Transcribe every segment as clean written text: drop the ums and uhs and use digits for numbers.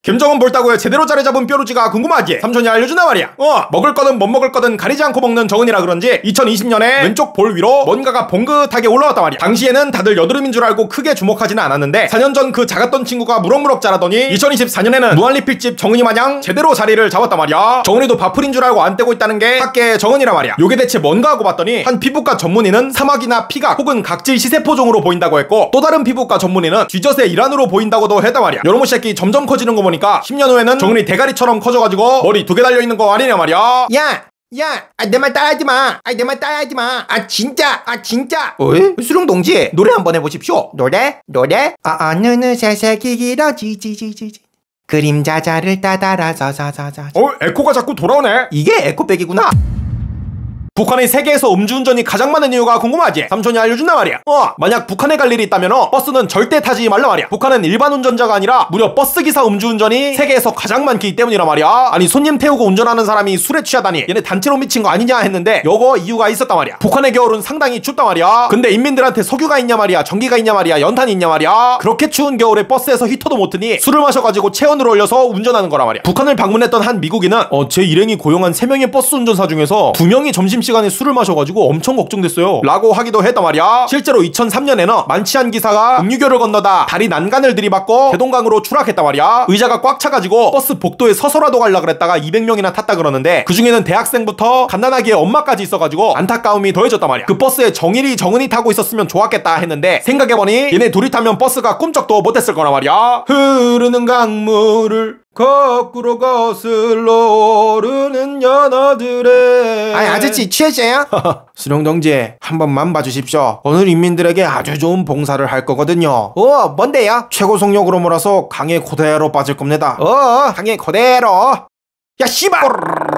김정은 볼따구에 제대로 자리 잡은 뾰루지가 궁금하지? 삼촌이 알려준단 말이야. 먹을 거든 못 먹을 거든 가리지 않고 먹는 정은이라 그런지 2020년에 왼쪽 볼 위로 뭔가가 봉긋하게 올라왔단 말이야. 당시에는 다들 여드름인 줄 알고 크게 주목하지는 않았는데 4년 전 그 작았던 친구가 무럭무럭 자라더니 2024년에는 무한리필집 정은이 마냥 제대로 자리를 잡았단 말이야. 정은이도 바풀인 줄 알고 안 떼고 있다는 게 학계의 정은이란 말이야. 요게 대체 뭔가 하고 봤더니 한 피부과 전문의는 사막이나 피각 혹은 각질 시세포종으로 보인다고 했고, 또 다른 피부과 전문의는 쥐젖의 일환으로 보인다고도 했단 말이야. 요놈의 새끼 점점 커지는 거 보니까 10년 후에는 정은이 대가리처럼 커져가지고 머리 2개 달려있는 거 아니냐 말이야. 내 말 따라하지 마. 내 말 따라하지 마. 진짜. 어이? 수룡 동지, 노래 한번 해보십시오. 노래? 어느 새색이 길어지지지지. 그림자자를 따라서 에코가 자꾸 돌아오네. 이게 에코백이구나. 북한의 세계에서 음주운전이 가장 많은 이유가 궁금하지? 삼촌이 알려준단 말이야. 만약 북한에 갈 일이 있다면 버스는 절대 타지 말란 말이야. 북한은 일반 운전자가 아니라 무려 버스기사 음주운전이 세계에서 가장 많기 때문이란 말이야. 아니, 손님 태우고 운전하는 사람이 술에 취하다니 얘네 단체로 미친 거 아니냐 했는데 요거 이유가 있었단 말이야. 북한의 겨울은 상당히 춥단 말이야. 근데 인민들한테 석유가 있냐 말이야, 전기가 있냐 말이야, 연탄이 있냐 말이야. 그렇게 추운 겨울에 버스에서 히터도 못 트니 술을 마셔가지고 체온을 올려서 운전하는 거란 말이야. 북한을 방문했던 한 미국인은 제 일행이 고용한 3명의 버스 운전사 중에서 2명이 점심시간에 술을 마셔가지고 엄청 걱정됐어요 라고 하기도 했단 말이야. 실제로 2003년에는 만취한 기사가 음유교를 건너다 다리 난간을 들이받고 대동강으로 추락했단 말이야. 의자가 꽉 차가지고 버스 복도에 서서라도 가려고 그랬다가 200명이나 탔다 그러는데 그 중에는 대학생부터 갓난아기의 엄마까지 있어가지고 안타까움이 더해졌단 말이야. 그 버스에 정일이 타고 있었으면 좋았겠다 했는데 생각해보니 얘네 둘이 타면 버스가 꿈쩍도 못했을 거란 말이야. 흐르는 강물을 거꾸로 거슬러 오르는 연어들의 아저씨 취했어요? 수룡 동지, 한 번만 봐주십시오. 오늘 인민들에게 아주 좋은 봉사를 할 거거든요. 뭔데요? 최고 속력으로 몰아서 강에 그대로 빠질 겁니다. 강에 그대로. 야 씨발.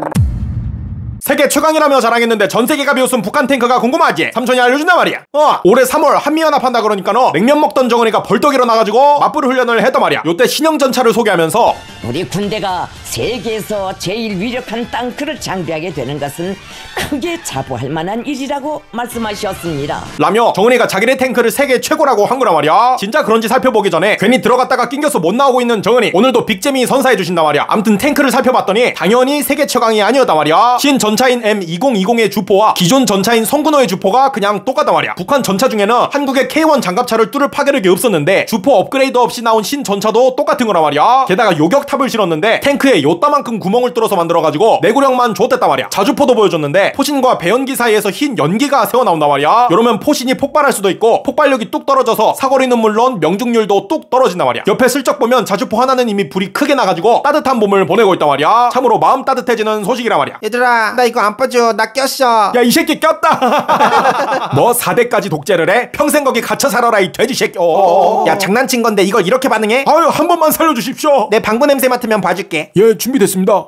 세계 최강이라며 자랑했는데 전세계가 비웃은 북한 탱크가 궁금하지? 삼촌이 알려준단 말이야. 올해 3월 한미연합한다 그러니까 냉면 먹던 정은이가 벌떡 일어나가지고 맞불 훈련을 했단 말이야. 요때 신형 전차를 소개하면서 우리 군대가 세계에서 제일 위력한 탱크를 장비하게 되는 것은 크게 자부할 만한 일이라고 말씀하셨습니다 라며 정은이가 자기네 탱크를 세계 최고라고 한 거란 말이야. 진짜 그런지 살펴보기 전에 괜히 들어갔다가 낑겨서 못 나오고 있는 정은이 오늘도 빅재미 선사해 주신단 말이야. 암튼 탱크를 살펴봤더니 당연히 세계 최강이 아니었단 말이야. 전차인 M2020의 주포와 기존 전차인 성군호의 주포가 그냥 똑같단 말이야. 북한 전차 중에는 한국의 K1 장갑차를 뚫을 파괴력이 없었는데 주포 업그레이드 없이 나온 신전차도 똑같은 거란 말이야. 게다가 요격탑을 실었는데 탱크에 요따만큼 구멍을 뚫어서 만들어가지고 내구력만 좋댔단 말이야. 자주포도 보여줬는데 포신과 배연기 사이에서 흰 연기가 새어나온단 말이야. 이러면 포신이 폭발할 수도 있고 폭발력이 뚝 떨어져서 사거리는 물론 명중률도 뚝 떨어진단 말이야. 옆에 슬쩍 보면 자주포 하나는 이미 불이 크게 나가지고 따뜻한 봄을 보내고 있단 말이야. 참으로 마음 따뜻해지는 소식이란 말이야. 얘들아, 나 이거 안 빠져. 나 꼈어. 야, 이 새끼 꼈다. 너 4대까지 독재를 해? 평생 거기 갇혀 살아라 이 돼지 새끼. 야, 장난친 건데 이걸 이렇게 반응해? 아유, 한 번만 살려주십시오. 내 방구 냄새 맡으면 봐줄게. 예, 준비됐습니다.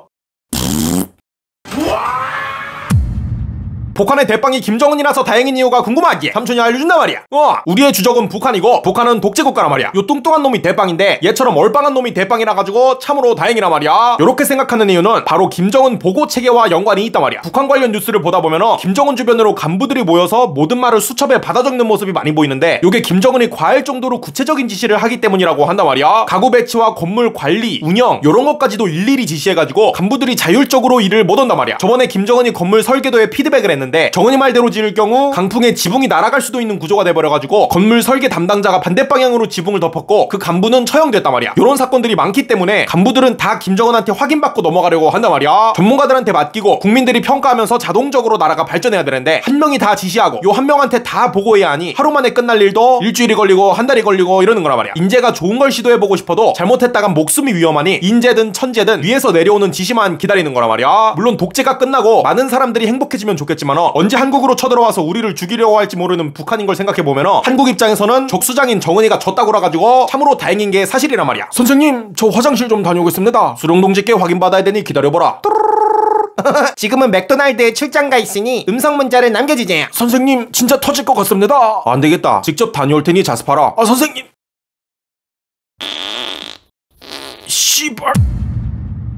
북한의 대빵이 김정은이라서 다행인 이유가 궁금하지? 삼촌이 알려준단 말이야. 우리의 주적은 북한이고 북한은 독재국가란 말이야. 요 뚱뚱한 놈이 대빵인데 얘처럼 얼빵한 놈이 대빵이라 가지고 참으로 다행이란 말이야. 요렇게 생각하는 이유는 바로 김정은 보고 체계와 연관이 있단 말이야. 북한 관련 뉴스를 보다 보면은 김정은 주변으로 간부들이 모여서 모든 말을 수첩에 받아 적는 모습이 많이 보이는데 요게 김정은이 과할 정도로 구체적인 지시를 하기 때문이라고 한단 말이야. 가구 배치와 건물 관리, 운영 요런 것까지도 일일이 지시해가지고 간부들이 자율적으로 일을 못 한단 말이야. 저번에 김정은이 건물 설계도에 피드백을 했는데 정은이 말대로 지을 경우 강풍에 지붕이 날아갈 수도 있는 구조가 돼버려가지고 건물 설계 담당자가 반대 방향으로 지붕을 덮었고 그 간부는 처형됐단 말이야. 이런 사건들이 많기 때문에 간부들은 다 김정은한테 확인받고 넘어가려고 한단 말이야. 전문가들한테 맡기고 국민들이 평가하면서 자동적으로 나라가 발전해야 되는데 한 명이 다 지시하고 요 한 명한테 다 보고해야 하니 하루 만에 끝날 일도 일주일이 걸리고 한 달이 걸리고 이러는 거란 말이야. 인재가 좋은 걸 시도해보고 싶어도 잘못했다간 목숨이 위험하니 인재든 천재든 위에서 내려오는 지시만 기다리는 거란 말이야. 물론 독재가 끝나고 많은 사람들이 행복해지면 좋겠지만 언제 한국으로 쳐들어와서 우리를 죽이려고 할지 모르는 북한인 걸 생각해보면 한국 입장에서는 적수장인 정은이가 졌다고 그래가지고 참으로 다행인 게 사실이란 말이야. 선생님, 저 화장실 좀 다녀오겠습니다. 수령동지께 확인받아야 되니 기다려보라. 지금은 맥도날드에 출장 가 있으니 음성 문자를 남겨주세요. 선생님, 진짜 터질 것 같습니다. 안 되겠다. 직접 다녀올 테니 자습하라. 선생님. 씨발.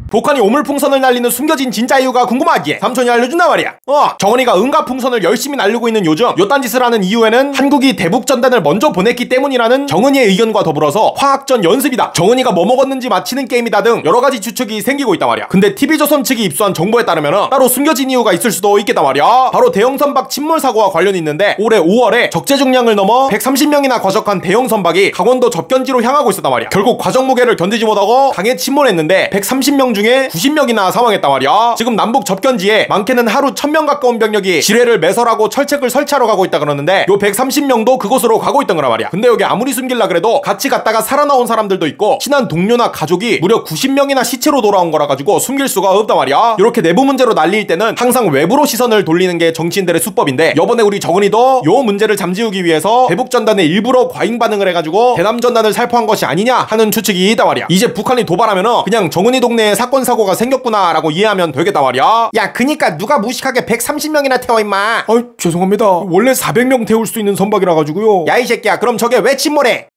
북한이 오물풍선을 날리는 숨겨진 진짜 이유가 궁금하기에 삼촌이 알려준단 말이야. 정은이가 응가 풍선을 열심히 날리고 있는 요즘 요딴 짓을 하는 이유에는 한국이 대북전단을 먼저 보냈기 때문이라는 정은이의 의견과 더불어서 화학전 연습이다, 정은이가 뭐 먹었는지 맞히는 게임이다 등 여러가지 추측이 생기고 있단 말이야. 근데 TV조선 측이 입수한 정보에 따르면 따로 숨겨진 이유가 있을 수도 있겠단 말이야. 바로 대형선박 침몰 사고와 관련이 있는데 올해 5월에 적재 중량을 넘어 130명이나 과적한 대형선박이 강원도 접견지로 향하고 있었단 말이야. 결국 과적 무게를 견디지 못하고 강에 침몰했는데 130명 중에 90명이나 사망했단 말이야. 지금 남북 접견지에 많게는 하루 1000명 가까운 병력이 지뢰를 매설하고 철책을 설치하러 가고 있다 그러는데 요 130명도 그곳으로 가고 있던 거란 말이야. 근데 여기 아무리 숨길라 그래도 같이 갔다가 살아나온 사람들도 있고 친한 동료나 가족이 무려 90명이나 시체로 돌아온 거라 가지고 숨길 수가 없단 말이야. 이렇게 내부 문제로 난리일 때는 항상 외부로 시선을 돌리는 게 정치인들의 수법인데 이번에 우리 정은이도 요 문제를 잠재우기 위해서 대북전단에 일부러 과잉 반응을 해가지고 대남전단을 살포한 것이 아니냐 하는 추측이 있단 말이야. 이제 북한이 도발하면은 그냥 정은이 동네에 사건 사고가 생겼구나 라고 이해하면 되겠단 말이야. 야, 그니까 누가 무식하게 130명이나 태워 임마. 죄송합니다. 원래 400명 태울 수 있는 선박이라 가지고요. 야, 이 새끼야, 그럼 저게 왜 침몰해?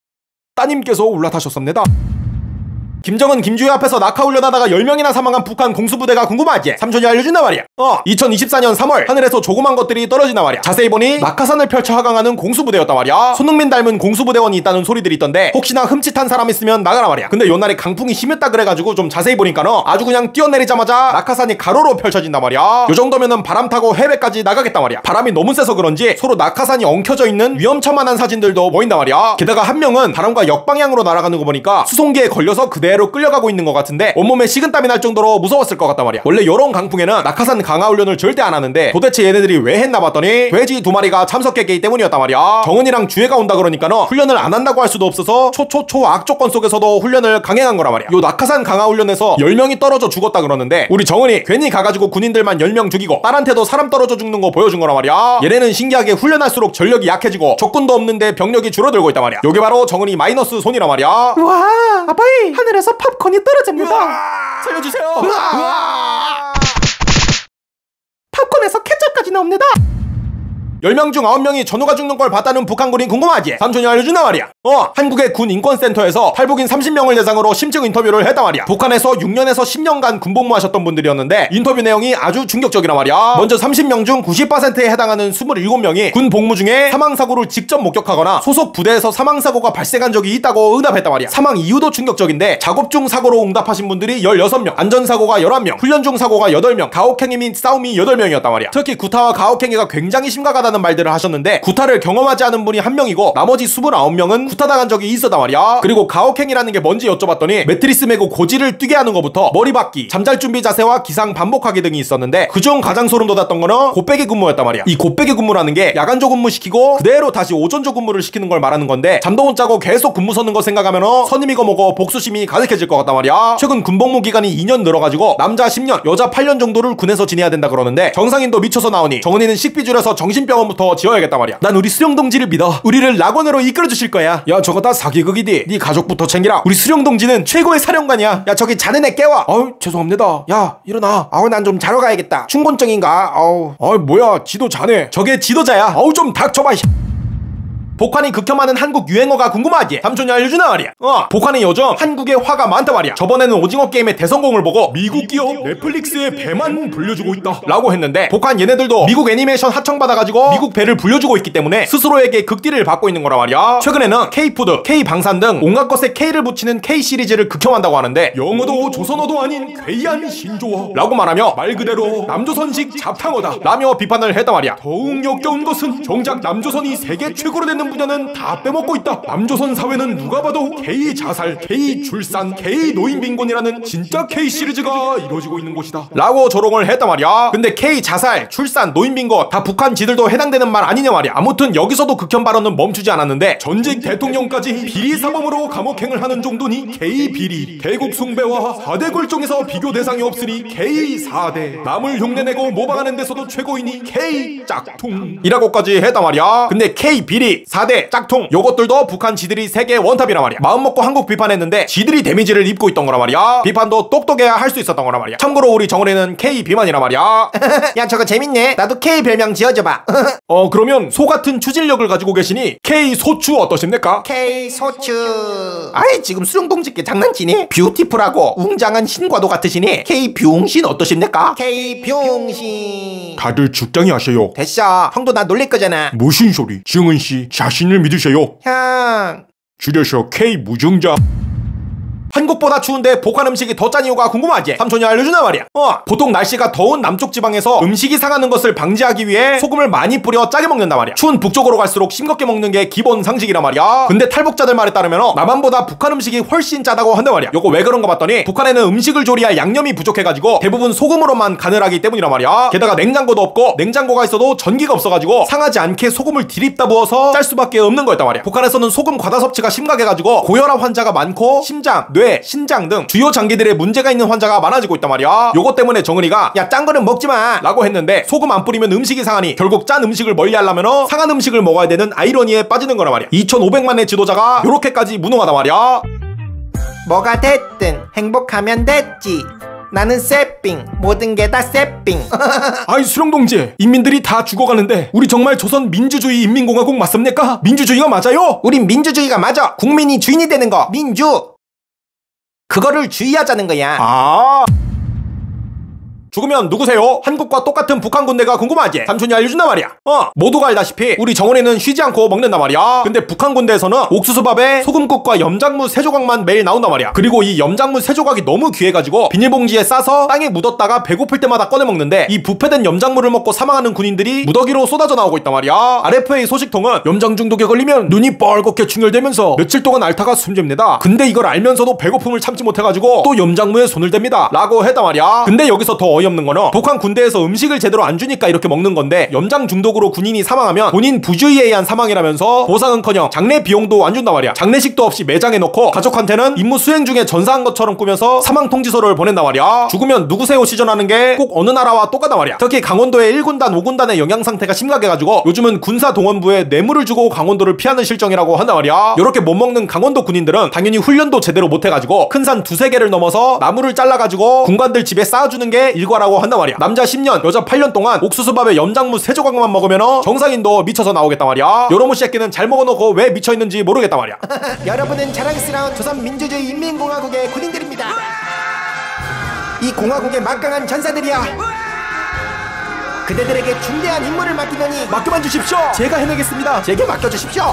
따님께서 올라타셨습니다. 김정은 김주희 앞에서 낙하훈련하다가 10명이나 사망한 북한 공수부대가 궁금하지? 삼촌이 알려준단 말이야. 2024년 3월 하늘에서 조그만 것들이 떨어진단 말이야. 자세히 보니 낙하산을 펼쳐 하강하는 공수부대였단 말이야. 손흥민 닮은 공수부대원이 있다는 소리들이 있던데 혹시나 흠칫한 사람 있으면 나가라 말이야. 근데 요날에 강풍이 심했다 그래가지고 좀 자세히 보니까는 아주 그냥 뛰어내리자마자 낙하산이 가로로 펼쳐진단 말이야. 요 정도면은 바람 타고 해외까지 나가겠단 말이야. 바람이 너무 세서 그런지 서로 낙하산이 엉켜져 있는 위험천만한 사진들도 보인단 말이야. 게다가 한 명은 바람과 역방향으로 날아가는 거 보니까 수송기에 걸려서 그대로 끌려가고 있는 것 같은데 온몸에 식은땀이 날 정도로 무서웠을 것 같단 말이야. 원래 요런 강풍에는 낙하산 강화훈련을 절대 안 하는데 도대체 얘네들이 왜 했나 봤더니 돼지 2마리가 참석했기 때문이었단 말이야. 정은이랑 주혜가 온다 그러니까는 훈련을 안 한다고 할 수도 없어서 초초초 악조건 속에서도 훈련을 강행한 거란 말이야. 요 낙하산 강화훈련에서 10명이 떨어져 죽었다 그러는데 우리 정은이 괜히 가가지고 군인들만 10명 죽이고 딸한테도 사람 떨어져 죽는 거 보여준 거란 말이야. 얘네는 신기하게 훈련할수록 전력이 약해지고 적군도 없는데 병력이 줄어들고 있단 말이야. 요게 바로 정은이 마이너스 손이란 말이야. 와, 아빠이 하늘에서 팝콘이 떨어집니다. 살려주세요. 팝콘에서 케첩까지 나옵니다. 10명 중 9명이 전우가 죽는 걸 봤다는 북한군이 궁금하지? 삼촌이 알려준단 말이야. 한국의 군 인권센터에서 탈북인 30명을 대상으로 심층 인터뷰를 했단 말이야. 북한에서 6년에서 10년간 군복무하셨던 분들이었는데 인터뷰 내용이 아주 충격적이란 말이야. 먼저 30명 중 90%에 해당하는 27명이 군 복무 중에 사망사고를 직접 목격하거나 소속 부대에서 사망사고가 발생한 적이 있다고 응답했단 말이야. 사망 이유도 충격적인데 작업 중 사고로 응답하신 분들이 16명, 안전사고가 11명, 훈련 중 사고가 8명, 가혹행위 및 싸움이 8명이었단 말이야. 특히 구타와 가혹행위가 굉장히 심각하다는 말들을 하셨는데 구타를 경험하지 않은 분이 1명이고 나머지 29명은 구타당한 적이 있었단 말이야. 그리고 가혹행위라는 게 뭔지 여쭤봤더니 매트리스 메고 고지를 뛰게 하는 것부터 머리 박기, 잠잘 준비 자세와 기상 반복하기 등이 있었는데 그중 가장 소름 돋았던 거는 곱빼기 근무였단 말이야. 이 곱빼기 근무라는 게 야간조 근무 시키고 그대로 다시 오전조 근무를 시키는 걸 말하는 건데 잠도 못 자고 계속 근무 서는 거 생각하면 선임이고 뭐고 복수심이 가득해질 것 같단 말이야. 최근 군복무 기간이 2년 늘어가지고 남자 10년, 여자 8년 정도를 군에서 지내야 된다 그러는데 정상인도 미쳐서 나오니 정은이는 식비 줄여서 정신병원부터 지어야겠단 말이야. 난 우리 수령동지를 믿어. 우리를 낙원으로 이끌어주실 거야. 야, 저거 다 사기극이디. 네 가족부터 챙기라. 우리 수령동지는 최고의 사령관이야. 야, 저기 자는 애 깨워. 죄송합니다. 야, 일어나. 난 좀 자러 가야겠다. 충곤증인가? 뭐야, 지도 자네. 저게 지도자야. 좀 닥쳐봐. 북한이 극혐하는 한국 유행어가 궁금하지? 삼촌이 알려주나 말이야. 북한이 요즘 한국에 화가 많다 말이야. 저번에는 오징어 게임의 대성공을 보고 미국 기업 넷플릭스의 배만 불려주고 있다 라고 했는데 북한 얘네들도 미국 애니메이션 하청받아가지고 미국 배를 불려주고 있기 때문에 스스로에게 극딜을 받고 있는 거란 말이야. 최근에는 K푸드, K방산 등 온갖 것에 K를 붙이는 K시리즈를 극혐한다고 하는데 영어도 조선어도 아닌 괴이한 신조어 라고 말하며 말 그대로 남조선식 잡탕어다 라며 비판을 했단 말이야. 더욱 역겨운 것은 정작 남조선이 세계 최고로 되는 분야는 다 빼먹고 있다. 남조선 사회는 누가 봐도 K 자살, K 출산, K 노인 빈곤이라는 진짜 K 시리즈가 이루어지고 있는 곳이다 라고 조롱을 했단 말이야. 근데 K 자살, 출산, 노인 빈곤 다 북한 지들도 해당되는 말 아니냐 말이야. 아무튼 여기서도 극혐 발언은 멈추지 않았는데 전직 대통령까지 비리사범으로 감옥행을 하는 정도니 K 비리, 대국 숭배와 4대 골종에서 비교 대상이 없으니 K 4대, 남을 흉내내고 모방하는 데서도 최고이니 K 짝퉁 이라고까지 했단 말이야. 근데 K 비리 4대 짝퉁 요것들도 북한 지들이 세계 원탑이란 말이야. 마음먹고 한국 비판했는데 지들이 데미지를 입고 있던 거란 말이야. 비판도 똑똑해야 할 수 있었던 거란 말이야. 참고로 우리 정원이는 K 비만이란 말이야. 야 저거 재밌네. 나도 K 별명 지어줘봐. 그러면 소 같은 추진력을 가지고 계시니 K 소추 어떠십니까? K 소추. 아이 지금 수령동지께 장난치니? 뷰티풀하고 웅장한 신과도 같으시니 K 뷰웅신 어떠십니까? K 뷰웅신. 다들 적당히 하세요. 됐어. 형도 나 놀릴 거잖아. 무슨 소리? 정은씨 자신을 믿으세요. 형. 줄여서 K 무정자. 한국보다 추운데 북한 음식이 더 짠 이유가 궁금하지? 삼촌이 알려주나 말이야. 보통 날씨가 더운 남쪽 지방에서 음식이 상하는 것을 방지하기 위해 소금을 많이 뿌려 짜게 먹는단 말이야. 추운 북쪽으로 갈수록 싱겁게 먹는 게 기본 상식이란 말이야. 근데 탈북자들 말에 따르면 남한보다 북한 음식이 훨씬 짜다고 한단 말이야. 요거 왜 그런가 봤더니 북한에는 음식을 조리할 양념이 부족해가지고 대부분 소금으로만 간을 하기 때문이란 말이야. 게다가 냉장고도 없고 냉장고가 있어도 전기가 없어가지고 상하지 않게 소금을 디립다 부어서 짤 수밖에 없는 거였단 말이야. 북한에서는 소금 과다 섭취가 심각해가지고 고혈압 환자가 많고 심장, 뇌, 신장 등 주요 장기들에 문제가 있는 환자가 많아지고 있단 말이야. 요것 때문에 정은이가 야 짠 거는 먹지마 라고 했는데 소금 안 뿌리면 음식이 상하니 결국 짠 음식을 멀리 하려면 상한 음식을 먹어야 되는 아이러니에 빠지는 거란 말이야. 2,500만의 지도자가 요렇게까지 무능하단 말이야. 뭐가 됐든 행복하면 됐지. 나는 세핑. 모든 게 다 세핑. 아이 수령동지, 인민들이 다 죽어가는데 우리 정말 조선 민주주의 인민공화국 맞습니까? 민주주의가 맞아요? 우린 민주주의가 맞아. 국민이 주인이 되는 거 민주. 그거를 주의하자는 거야. 죽으면 누구세요? 한국과 똑같은 북한 군대가 궁금하지? 삼촌이 알려준단 말이야. 모두가 알다시피 우리 정원이는 쉬지 않고 먹는단 말이야. 근데 북한 군대에서는 옥수수밥에 소금국과 염장무 3조각만 매일 나온단 말이야. 그리고 이 염장무 3조각이 너무 귀해가지고 비닐봉지에 싸서 땅에 묻었다가 배고플 때마다 꺼내 먹는데 이 부패된 염장무를 먹고 사망하는 군인들이 무더기로 쏟아져 나오고 있단 말이야. RFA 소식통은 염장 중독에 걸리면 눈이 뻘겋게 충혈되면서 며칠 동안 앓다가 숨집니다. 근데 이걸 알면서도 배고픔을 참지 못해가지고 또 염장무에 손을 댑니다 라고 했단 말이야. 근데 여기서 더 어이없는 거는 북한 군대에서 음식을 제대로 안 주니까 이렇게 먹는 건데 염장 중독으로 군인이 사망하면 본인 부주의에 의한 사망이라면서 보상은커녕 장례 비용도 안 준단 말이야. 장례식도 없이 매장에 넣고 가족한테는 임무 수행 중에 전사한 것처럼 꾸며서 사망 통지서를 보낸단 말이야. 죽으면 누구세요 시전하는 게 꼭 어느 나라와 똑같단 말이야. 특히 강원도의 1군단 5군단의 영양 상태가 심각해가지고 요즘은 군사동원부에 뇌물을 주고 강원도를 피하는 실정이라고 한단 말이야. 요렇게 못 먹는 강원도 군인들은 당연히 훈련도 제대로 못해가지고 큰 산 2-3개를 넘어서 나무를 잘라가지고 군관들 집에 쌓아주는 게 일과라고 한단 말이야. 남자 10년 여자 8년 동안 옥수수밥에 염장무 3조각만 먹으면 정상인도 미쳐서 나오겠단 말이야. 요러무 새끼는 잘 먹어놓고 왜 미쳐있는지 모르겠단 말이야. 여러분은 자랑스러운 조선민주주의 인민공화국의 군인들입니다. 이 공화국의 막강한 전사들이야. 그대들에게 중대한 임무를 맡기더니 맡겨만 주십시오. 제가 해내겠습니다. 제게 맡겨주십시오.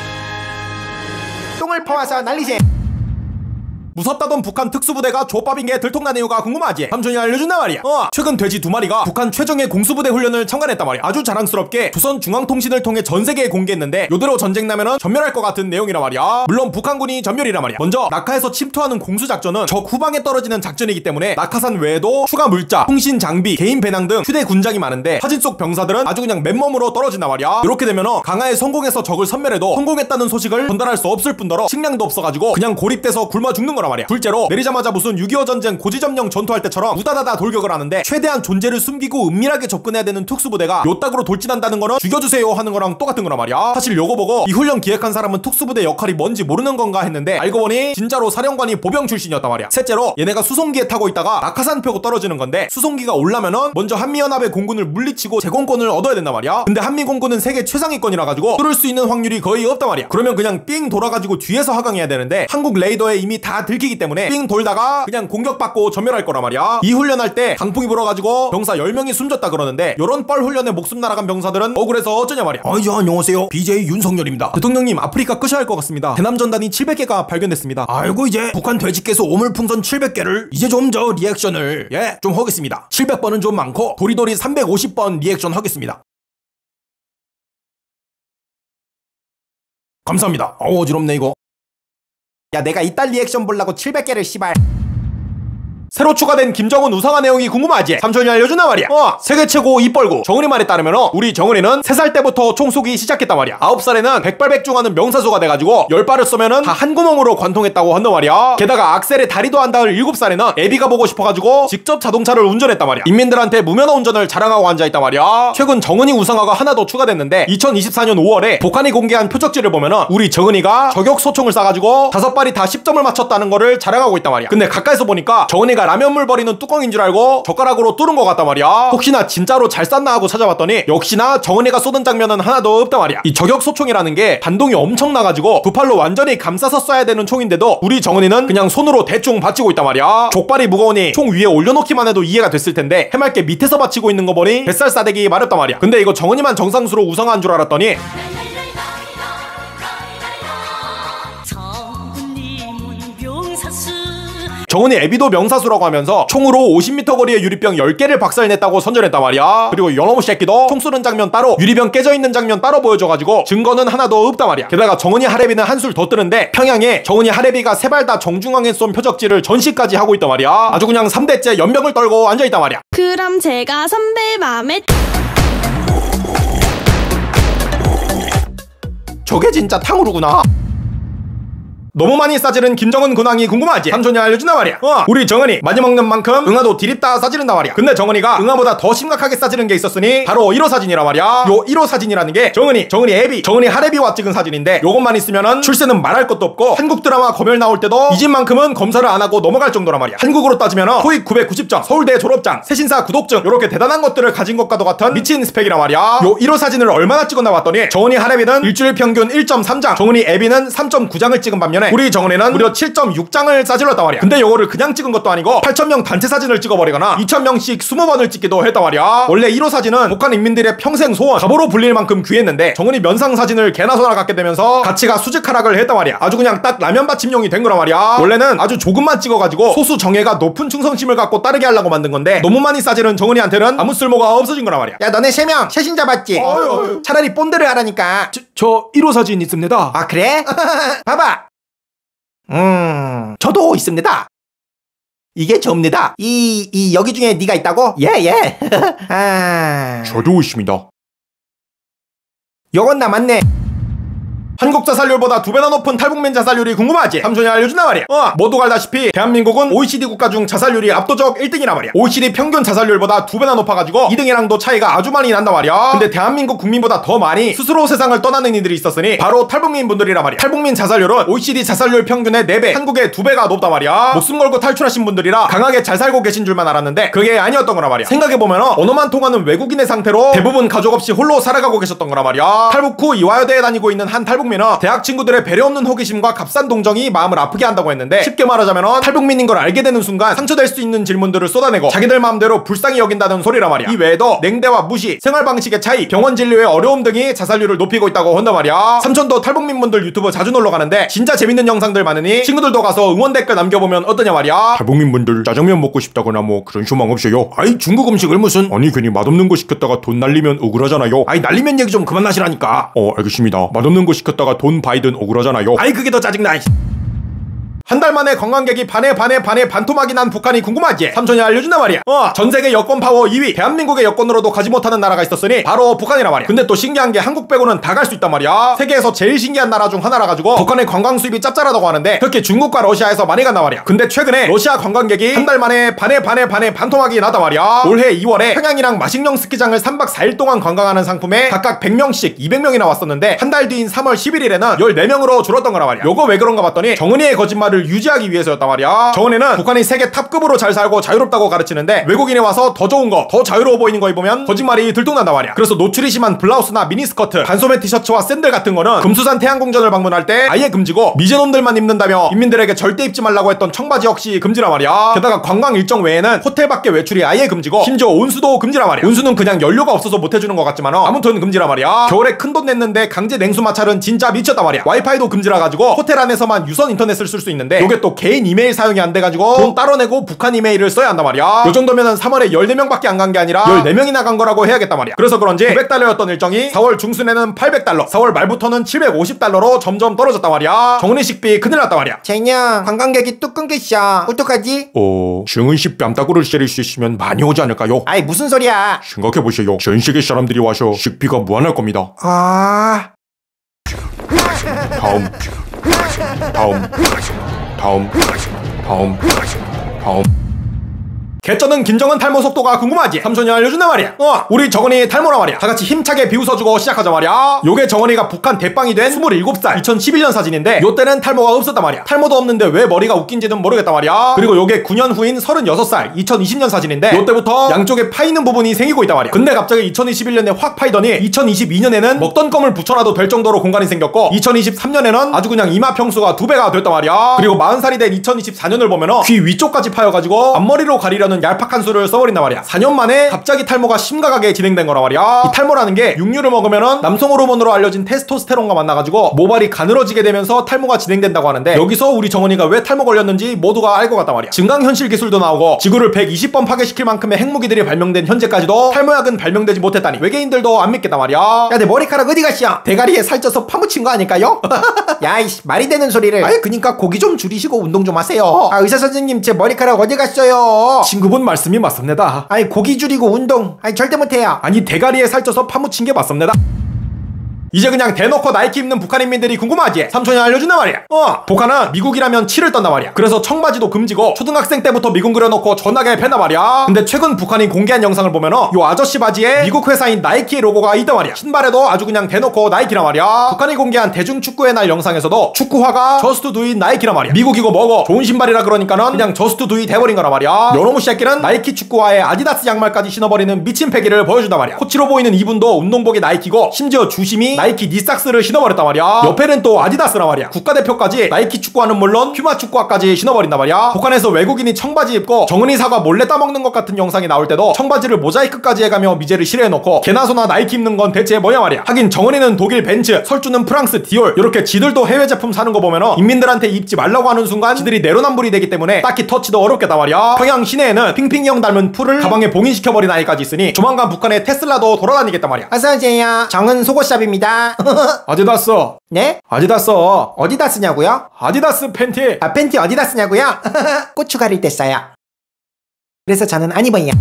똥을 퍼와서 날리세. 무섭다던 북한 특수부대가 족밥인 게 들통난 이유가 궁금하지? 삼촌이 알려준단 말이야. 최근 돼지 2마리가 북한 최정예 공수부대 훈련을 참관했단 말이야. 아주 자랑스럽게 조선중앙통신을 통해 전세계에 공개했는데 요대로 전쟁 나면은 전멸할 것 같은 내용이란 말이야. 물론 북한군이 전멸이란 말이야. 먼저 낙하에서 침투하는 공수작전은 적 후방에 떨어지는 작전이기 때문에 낙하산 외에도 추가 물자, 통신 장비, 개인 배낭 등 휴대 군장이 많은데 사진 속 병사들은 아주 그냥 맨몸으로 떨어진단 말이야. 이렇게 되면은 강화에 성공해서 적을 섬멸해도 성공했다는 소식을 전달할 수 없을 뿐더러 식량도 없어가지고 그냥 고립돼서 굶어 죽는 거란 말이야. 둘째로 내리자마자 무슨 6.25 전쟁 고지점령 전투할 때처럼 우다다다 돌격을 하는데 최대한 존재를 숨기고 은밀하게 접근해야 되는 특수부대가 요따구로 돌진한다는 거는 죽여주세요 하는 거랑 똑같은 거란 말이야. 사실 요거 보고 이 훈련 기획한 사람은 특수부대 역할이 뭔지 모르는 건가 했는데 알고 보니 진짜로 사령관이 보병 출신이었단 말이야. 셋째로 얘네가 수송기에 타고 있다가 낙하산 펴고 떨어지는 건데 수송기가 올라면은 먼저 한미연합의 공군을 물리치고 제공권을 얻어야 된단 말이야. 근데 한미공군은 세계 최상위권이라 가지고 뚫을 수 있는 확률이 거의 없단 말이야. 그러면 그냥 삥 돌아가지고 뒤에서 하강해야 되는데 한국 레이더에 이미 다 들키기 때문에 삥 돌다가 그냥 공격받고 전멸할 거란 말이야. 이 훈련할 때 강풍이 불어가지고 병사 10명이 숨졌다 그러는데 요런 뻘 훈련에 목숨 날아간 병사들은 억울해서 어쩌냐 말이야. 안녕하세요. BJ 윤석열입니다. 대통령님 아프리카 끄셔야 할 것 같습니다. 대남 전단이 700개가 발견됐습니다. 아이고 이제 북한 돼지께서 오물풍선 700개를 이제 좀 저 리액션을 좀 하겠습니다. 700번은 좀 많고 도리도리 350번 리액션 하겠습니다. 감사합니다. 어지럽네 이거. 야 내가 이딴 리액션 보려고 700개를 씨발. 새로 추가된 김정은 우상화 내용이 궁금하지? 삼촌이 알려준단 말이야. 세계 최고 입벌구 정은이 말에 따르면 우리 정은이는 3살 때부터 총 쏘기 시작했단 말이야. 9살에는 백발백중하는 명사수가 돼가지고 10발을 쏘면은 다 한 구멍으로 관통했다고 한단 말이야. 게다가 악셀에 다리도 안 닿을 7살에는 애비가 보고 싶어가지고 직접 자동차를 운전했단 말이야. 인민들한테 무면허 운전을 자랑하고 앉아있단 말이야. 최근 정은이 우상화가 하나 더 추가됐는데 2024년 5월에 북한이 공개한 표적지를 보면은 우리 정은이가 저격 소총을 쏴가지고 5발이 다 10점을 맞췄다는 거를 자랑하고 있단 말이야. 근데 가까이서 보니까 정은이가 라면물 버리는 뚜껑인 줄 알고 젓가락으로 뚫은 것 같단 말이야. 혹시나 진짜로 잘 쐈나 하고 찾아봤더니 역시나 정은이가 쏘던 장면은 하나도 없단 말이야. 이 저격 소총이라는 게 반동이 엄청나가지고 두 팔로 완전히 감싸서 쏴야 되는 총인데도 우리 정은이는 그냥 손으로 대충 받치고 있단 말이야. 족발이 무거우니 총 위에 올려놓기만 해도 이해가 됐을 텐데 해맑게 밑에서 받치고 있는 거 보니 뱃살 싸대기 마렵단 말이야. 근데 이거 정은이만 정상수로 우상화한 줄 알았더니 정은이 애비도 명사수라고 하면서 총으로 50m 거리의 유리병 10개를 박살냈다고 선전했단 말이야. 그리고 연어무 새끼도 총 쏘는 장면 따로 유리병 깨져있는 장면 따로 보여줘가지고 증거는 하나도 없단 말이야. 게다가 정은이 하레비는 한술 더 뜨는데 평양에 정은이 하레비가 3발 다 정중앙에 쏜 표적지를 전시까지 하고 있단 말이야. 아주 그냥 3대째 연병을 떨고 앉아있단 말이야. 그럼 제가 선배 맘에 저게 진짜 탕후루구나. 너무 많이 싸지른 김정은 근황이 궁금하지? 삼촌이 알려준단 말이야. 우리 정은이 많이 먹는 만큼 응아도 디립다 싸지른단 말이야. 근데 정은이가 응아보다 더 심각하게 싸지른 게 있었으니 바로 1호 사진이란 말이야. 요 1호 사진이라는 게 정은이 애비, 정은이 하레비와 찍은 사진인데 요것만 있으면은 출세는 말할 것도 없고 한국 드라마 검열 나올 때도 이 집만큼은 검사를 안 하고 넘어갈 정도란 말이야. 한국으로 따지면은 토익 990점, 서울대 졸업장, 세신사 구독증 요렇게 대단한 것들을 가진 것과도 같은 미친 스펙이란 말이야. 요 1호 사진을 얼마나 찍었나 봤더니 정은이 하레비는 일주일 평균 1.3장, 정은이 애비는 3.9장을 찍은 반면에 우리 정은이는 무려 7.6장을 싸질렀단 말이야. 근데 요거를 그냥 찍은 것도 아니고 8,000명 단체 사진을 찍어버리거나 2,000명씩 20번을 찍기도 했단 말이야. 원래 1호 사진은 북한 인민들의 평생 소원, 가보로 불릴 만큼 귀했는데 정은이 면상 사진을 개나 소나 갖게 되면서 가치가 수직 하락을 했단 말이야. 아주 그냥 딱 라면 받침용이 된 거란 말이야. 원래는 아주 조금만 찍어가지고 소수 정예가 높은 충성심을 갖고 따르게 하려고 만든 건데 너무 많이 싸지른 정은이한테는 아무 쓸모가 없어진 거란 말이야. 야 너네 3명 최신 잡았지? 차라리 본드를 하라니까. 저 1호 사진 있습니다. 아 그래? 봐봐. 저도 있습니다. 이게 접니다. 이 여기 중에 네가 있다고? 예. 아. 저도 있습니다. 요건 남았네. 한국 자살률보다 2배나 높은 탈북민 자살률이 궁금하지? 삼촌이 알려준단 말이야. 모두가 알다시피 대한민국은 OECD 국가 중 자살률이 압도적 1등이란 말이야. OECD 평균 자살률보다 2배나 높아가지고 2등이랑도 차이가 아주 많이 난단 말이야. 근데 대한민국 국민보다 더 많이 스스로 세상을 떠나는 이들이 있었으니 바로 탈북민 분들이란 말이야. 탈북민 자살률은 OECD 자살률 평균의 4배, 한국의 2배가 높단 말이야. 목숨 걸고 탈출하신 분들이라 강하게 잘 살고 계신 줄만 알았는데 그게 아니었던 거란 말이야. 생각해보면 언어만 통하는 외국인의 상태로 대부분 가족 없이 홀로 살아가고 계셨던 거란 말이야. 탈북 후 이화여대에 다니고 있는 한 탈북민은 대학 친구들의 배려 없는 호기심과 값싼 동정이 마음을 아프게 한다고 했는데 쉽게 말하자면 탈북민인 걸 알게 되는 순간 상처될 수 있는 질문들을 쏟아내고 자기들 마음대로 불쌍히 여긴다는 소리란 말이야. 이 외에도 냉대와 무시, 생활 방식의 차이, 병원 진료의 어려움 등이 자살률을 높이고 있다고 한단 말이야. 삼촌도 탈북민분들 유튜브 자주 놀러 가는데 진짜 재밌는 영상들 많으니 친구들도 가서 응원 댓글 남겨보면 어떠냐 말이야. 탈북민분들 짜장면 먹고 싶다거나 뭐 그런 소망 없어요? 아이 중국 음식을 무슨 아니 괜히 맛없는 거 시켰다가 돈 날리면 억울하잖아요. 아이 날리면 얘기 좀 그만 하시라니까. 알겠습니다. 맛없는 거 시켰다가 돈 바이든 억울하잖아요. 아이 그게 더 짜증나. 한 달 만에 관광객이 반에 반토막이 난 북한이 궁금하지? 삼촌이 알려준단 말이야. 전세계 여권 파워 2위 대한민국의 여권으로도 가지 못하는 나라가 있었으니 바로 북한이란 말이야. 근데 또 신기한 게 한국 빼고는 다 갈 수 있단 말이야. 세계에서 제일 신기한 나라 중 하나라 가지고 북한의 관광 수입이 짭짤하다고 하는데 특히 중국과 러시아에서 많이 간단 말이야. 근데 최근에 러시아 관광객이 한 달 만에 반에 반토막이 났단 말이야. 올해 2월에 평양이랑 마식령 스키장을 3박 4일 동안 관광하는 상품에 각각 100명씩 200명이나 왔었는데 한 달 뒤인 3월 11일에는 14명으로 줄었던 거란 말이야. 요거 왜 그런가 봤더니 정은이의 거짓말을 유지하기 위해서였단 말이야. 정은이는 북한이 세계 탑급으로 잘 살고 자유롭다고 가르치는데 외국인이 와서 더 좋은 거, 더 자유로워 보이는 거 입으면 거짓말이 들통난단 말이야. 그래서 노출이 심한 블라우스나 미니스커트, 간소매 티셔츠와 샌들 같은 거는 금수산 태양궁전을 방문할 때 아예 금지고 미제놈들만 입는다며 인민들에게 절대 입지 말라고 했던 청바지 역시 금지란 말이야. 게다가 관광 일정 외에는 호텔 밖에 외출이 아예 금지고 심지어 온수도 금지란 말이야. 온수는 그냥 연료가 없어서 못 해주는 것 같지만 아무튼 금지란 말이야. 겨울에 큰돈 냈는데 강제 냉수 마찰은 진짜 미쳤단 말이야. 와이파이도 금지라 가지고 호텔 안에서만 유선 인터넷을 쓸 수 있는데 있는데 요게 또 개인 이메일 사용이 안 돼가지고 돈 따로 내고 북한 이메일을 써야 한단 말이야. 요 정도면은 3월에 14명밖에 안 간 게 아니라 14명이나 간 거라고 해야겠단 말이야. 그래서 그런지 900달러였던 일정이 4월 중순에는 800달러, 4월 말부터는 750달러로 점점 떨어졌단 말이야. 정은희 식비 큰일 났단 말이야. 제인형 관광객이 뚝 끊겼어. 어떡하지? 정은 씨 뺨따구를 때릴 수 있으면 많이 오지 않을까요? 아이 무슨 소리야. 생각해보세요. 전 세계 사람들이 와서 식비가 무한할 겁니다. 아... 다음. 개쩌는 김정은 탈모 속도가 궁금하지? 삼촌이 알려준단 말이야. 우리 정은이 탈모라 말이야. 다같이 힘차게 비웃어주고 시작하자 말이야. 요게 정은이가 북한 대빵이 된 27살 2011년 사진인데 요때는 탈모가 없었단 말이야. 탈모도 없는데 왜 머리가 웃긴지는 모르겠단 말이야. 그리고 요게 9년 후인 36살 2020년 사진인데 요때부터 양쪽에 파이는 부분이 생기고 있단 말이야. 근데 갑자기 2021년에 확 파이더니 2022년에는 먹던 껌을 붙여놔도 될 정도로 공간이 생겼고 2023년에는 아주 그냥 이마 평수가 2배가 됐단 말이야. 그리고 40살이 된 2024년을 보면은 귀 위쪽까지 파여가지고 앞머리로 가리려는 얄팍한 수를 써버린단 말이야. 4년 만에 갑자기 탈모가 심각하게 진행된 거란 말이야. 이 탈모라는 게 육류를 먹으면은 남성 호르몬으로 알려진 테스토스테론과 만나가지고 모발이 가늘어지게 되면서 탈모가 진행된다고 하는데 여기서 우리 정은이가 왜 탈모 걸렸는지 모두가 알 것 같단 말이야. 증강현실 기술도 나오고 지구를 120번 파괴시킬 만큼의 핵무기들이 발명된 현재까지도 탈모약은 발명되지 못했다니 외계인들도 안 믿겠단 말이야. 야, 내 머리카락 어디 갔어? 대가리에 살쪄서 파묻힌 거 아닐까요? 야이씨, 말이 되는 소리를. 아이, 그니까 고기 좀 줄이시고 운동 좀 하세요. 아, 의사 선생님, 제 머리카락 어디 갔어요? 친구분 말씀이 맞습니다. 아이, 고기 줄이고 운동. 아이, 절대 못해요. 아니 대가리에 살쪄서 파묻힌 게 맞습니다. 이제 그냥 대놓고 나이키 입는 북한인민들이 궁금하지? 삼촌이 알려준단 말이야. 북한은 미국이라면 치를 떤단 말이야. 그래서 청바지도 금지고 초등학생 때부터 미군 그려놓고 존나게 팬단 말이야. 근데 최근 북한이 공개한 영상을 보면은 요 아저씨 바지에 미국 회사인 나이키의 로고가 있단 말이야. 신발에도 아주 그냥 대놓고 나이키란 말이야. 북한이 공개한 대중축구의 날 영상에서도 축구화가 저스트 두잇 나이키란 말이야. 미국이고 뭐고 좋은 신발이라 그러니까는 그냥 저스트 두잇 해버린 거란 말이야. 요놈의 새끼는 나이키 축구화에 아디다스 양말까지 신어버리는 미친 패기를 보여준단 말이야. 코치로 보이는 이분도 운동복이 나이키고 심지어 주심이 나이키 니삭스를 신어버렸단 말이야. 옆에는 또 아디다스란 말이야. 국가대표까지 나이키 축구화는 물론 퓨마 축구화까지 신어버린단 말이야. 북한에서 외국인이 청바지 입고 정은이 사과 몰래 따먹는 것 같은 영상이 나올 때도 청바지를 모자이크까지 해가며 미제를 실해놓고 개나 소나 나이키 입는 건 대체 뭐냐 말이야. 하긴 정은이는 독일 벤츠, 설주는 프랑스 디올 이렇게 지들도 해외 제품 사는 거 보면은 인민들한테 입지 말라고 하는 순간 지들이 내로남불이 되기 때문에 딱히 터치도 어렵겠단 말이야. 평양 시내에는 핑핑이 형 닮은 풀을 가방에 봉인시켜버린 아이까지 있으니 조만간 북한에 테슬라도 돌아다니겠단 말이야. 어서오세요. 정은 속옷샵입니다. 아디다스. 네? 아디다스. 어디다 쓰냐고요? 아디다스 팬티. 아, 팬티 어디다 쓰냐고요? 고추 가릴 때 써요. 그래서 저는 안 입어요.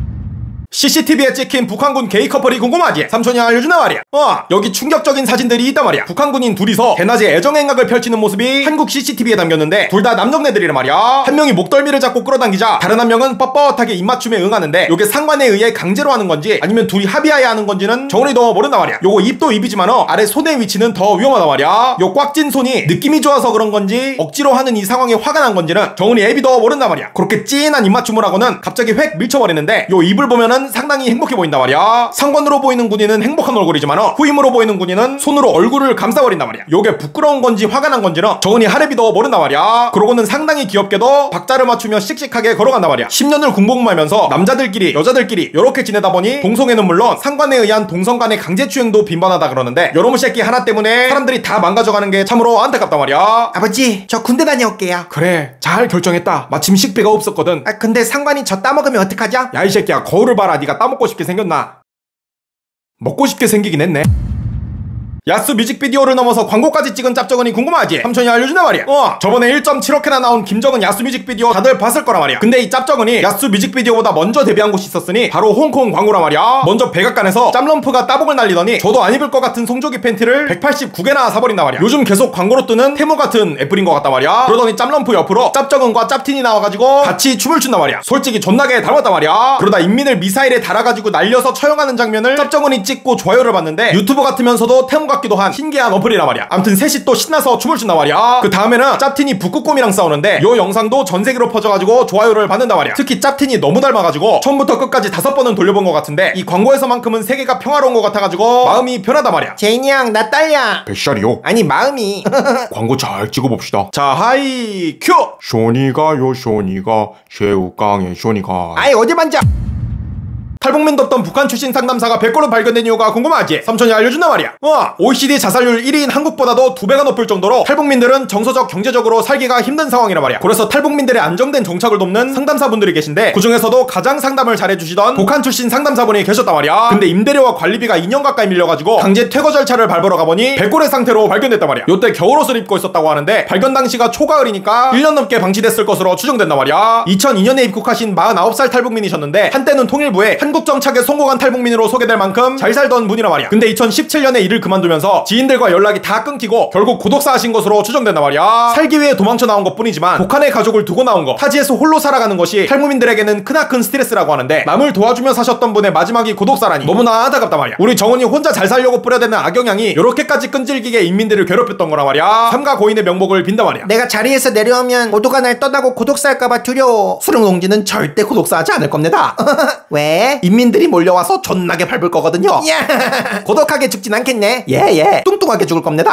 CCTV에 찍힌 북한군 게이 커플이 궁금하지? 삼촌이 알려준단 말이야. 여기 충격적인 사진들이 있단 말이야. 북한군인 둘이서 대낮에 애정행각을 펼치는 모습이 한국 CCTV에 담겼는데 둘 다 남정네들이란 말이야. 한 명이 목덜미를 잡고 끌어당기자 다른 한 명은 뻣뻣하게 입맞춤에 응하는데 요게 상관에 의해 강제로 하는 건지 아니면 둘이 합의하에 하는 건지는 정은이도 모른단 말이야. 요거 입도 입이지만 아래 손의 위치는 더 위험하단 말이야. 요 꽉 찐 손이 느낌이 좋아서 그런 건지 억지로 하는 이 상황에 화가 난 건지는 정은이 애비도 모른단 말이야. 그렇게 찐한 입맞춤을 하고는 갑자기 획 밀쳐버리는데 요 입을 보면은 상당히 행복해 보인단 말이야. 상관으로 보이는 군인은 행복한 얼굴이지만 후임으로 보이는 군인은 손으로 얼굴을 감싸버린단 말이야. 요게 부끄러운 건지 화가 난 건지는 정은이 하레비도 모른단 말이야. 그러고는 상당히 귀엽게도 박자를 맞추며 씩씩하게 걸어간단 말이야. 10년을 군복무하면서 남자들끼리 여자들끼리 요렇게 지내다 보니 동성애는 물론 상관에 의한 동성 간의 강제추행도 빈번하다 그러는데 요놈의 새끼 하나 때문에 사람들이 다 망가져가는 게 참으로 안타깝단 말이야. 아버지, 저 군대 다녀올게요. 그래, 잘 결정했다. 마침 식비가 없었거든. 아, 근데 상관이 저 따먹으면 어떡하죠? 야 이 새끼야, 거울을 봐라. 네가 따먹고 싶게 생겼나? 먹고 싶게 생기긴 했네. 야스 뮤직비디오를 넘어서 광고까지 찍은 짭정은이 궁금하지? 삼촌이 알려준단 말이야. 저번에 1.7억회나 나온 김정은 야스 뮤직비디오 다들 봤을 거란 말이야. 근데 이 짭정은이 야스 뮤직비디오보다 먼저 데뷔한 곳이 있었으니 바로 홍콩 광고란 말이야. 먼저 백악관에서 짬럼프가 따봉을 날리더니 저도 안 입을 것 같은 송조기 팬티를 189개나 사버린단 말이야. 요즘 계속 광고로 뜨는 테무 같은 애플인 것 같단 말이야. 그러더니 짬럼프 옆으로 짭정은과 짭틴이 나와가지고 같이 춤을 춘단 말이야. 솔직히 존나게 닮았단 말이야. 그러다 인민을 미사일에 달아가지고 날려서 처형하는 장면을 짭정은이 찍고 좋아요를 봤는데 유튜브 같으면서도 테무 같기도 한 신기한 어플이란 말이야. 암튼 셋이 또 신나서 춤을 춘단 말이야. 그 다음에는 짭틴이 북극곰이랑 싸우는데 요 영상도 전세계로 퍼져가지고 좋아요를 받는단 말이야. 특히 짭틴이 너무 닮아가지고 처음부터 끝까지 5번은 돌려본 것 같은데 이 광고에서만큼은 세계가 평화로운 것 같아가지고 마음이 편하단 말이야. 제인이 형, 나 딸려. 몇 살이요? 아니, 마음이. 광고 잘 찍어봅시다. 자, 하이 큐. 쇼니가요 쇼니가 새우깡에 쇼니가. 아이, 어디 만져? 탈북민답던 북한 출신 상담사가 100건을 발견된 이유가 궁금하지? 삼촌이 알려준단 말이야. OECD 자살률 1위인 한국보다도 2배가 높을 정도로 탈북민들은 정서적 경제적으로 살기가 힘든 상황이란 말이야. 그래서 탈북민들의 안정된 정착을 돕는 상담사분들이 계신데 그 중에서도 가장 상담을 잘해주시던 북한 출신 상담사분이 계셨단 말이야. 근데 임대료와 관리비가 2년 가까이 밀려가지고 강제 퇴거 절차를 밟으러 가보니 백골의 상태로 발견됐단 말이야. 요때 겨울옷을 입고 있었다고 하는데 발견 당시가 초가을이니까 1년 넘게 방치됐을 것으로 추정된단 말이야. 2002년에 입국하신 49살 탈북민이셨는데 한때는 통일부에 한국 정착에 성공한 탈북민으로 소개될 만큼 잘 살던 분이란 말이야. 근데 2017년에 일을 그만두면서 지인들과 연락이 다 끊기고 결국 고독사 하신 것으로 추정된단 말이야. 살기 위해 도망쳐 나온 것 뿐이지만 북한의 가족을 두고 나온 거, 타지에서 홀로 살아가는 것이 탈북민들에게는 크나큰 스트레스라고 하는데 남을 도와주며 사셨던 분의 마지막이 고독사라니 너무나 안타깝단 말이야. 우리 정은이 혼자 잘 살려고 뿌려대는 악영향이 이렇게까지 끈질기게 인민들을 괴롭혔던 거란 말이야. 삼가 고인의 명복을 빈단 말이야. 내가 자리에서 내려오면 모두가 날 떠나고 고독사할까봐 두려워. 수릉동지는 절대 고독사하지 않을 겁니다. 왜? 인민들이 몰려와서 존나게 밟을 거거든요. 고독하게 죽진 않겠네. 예. 뚱뚱하게 죽을 겁니다.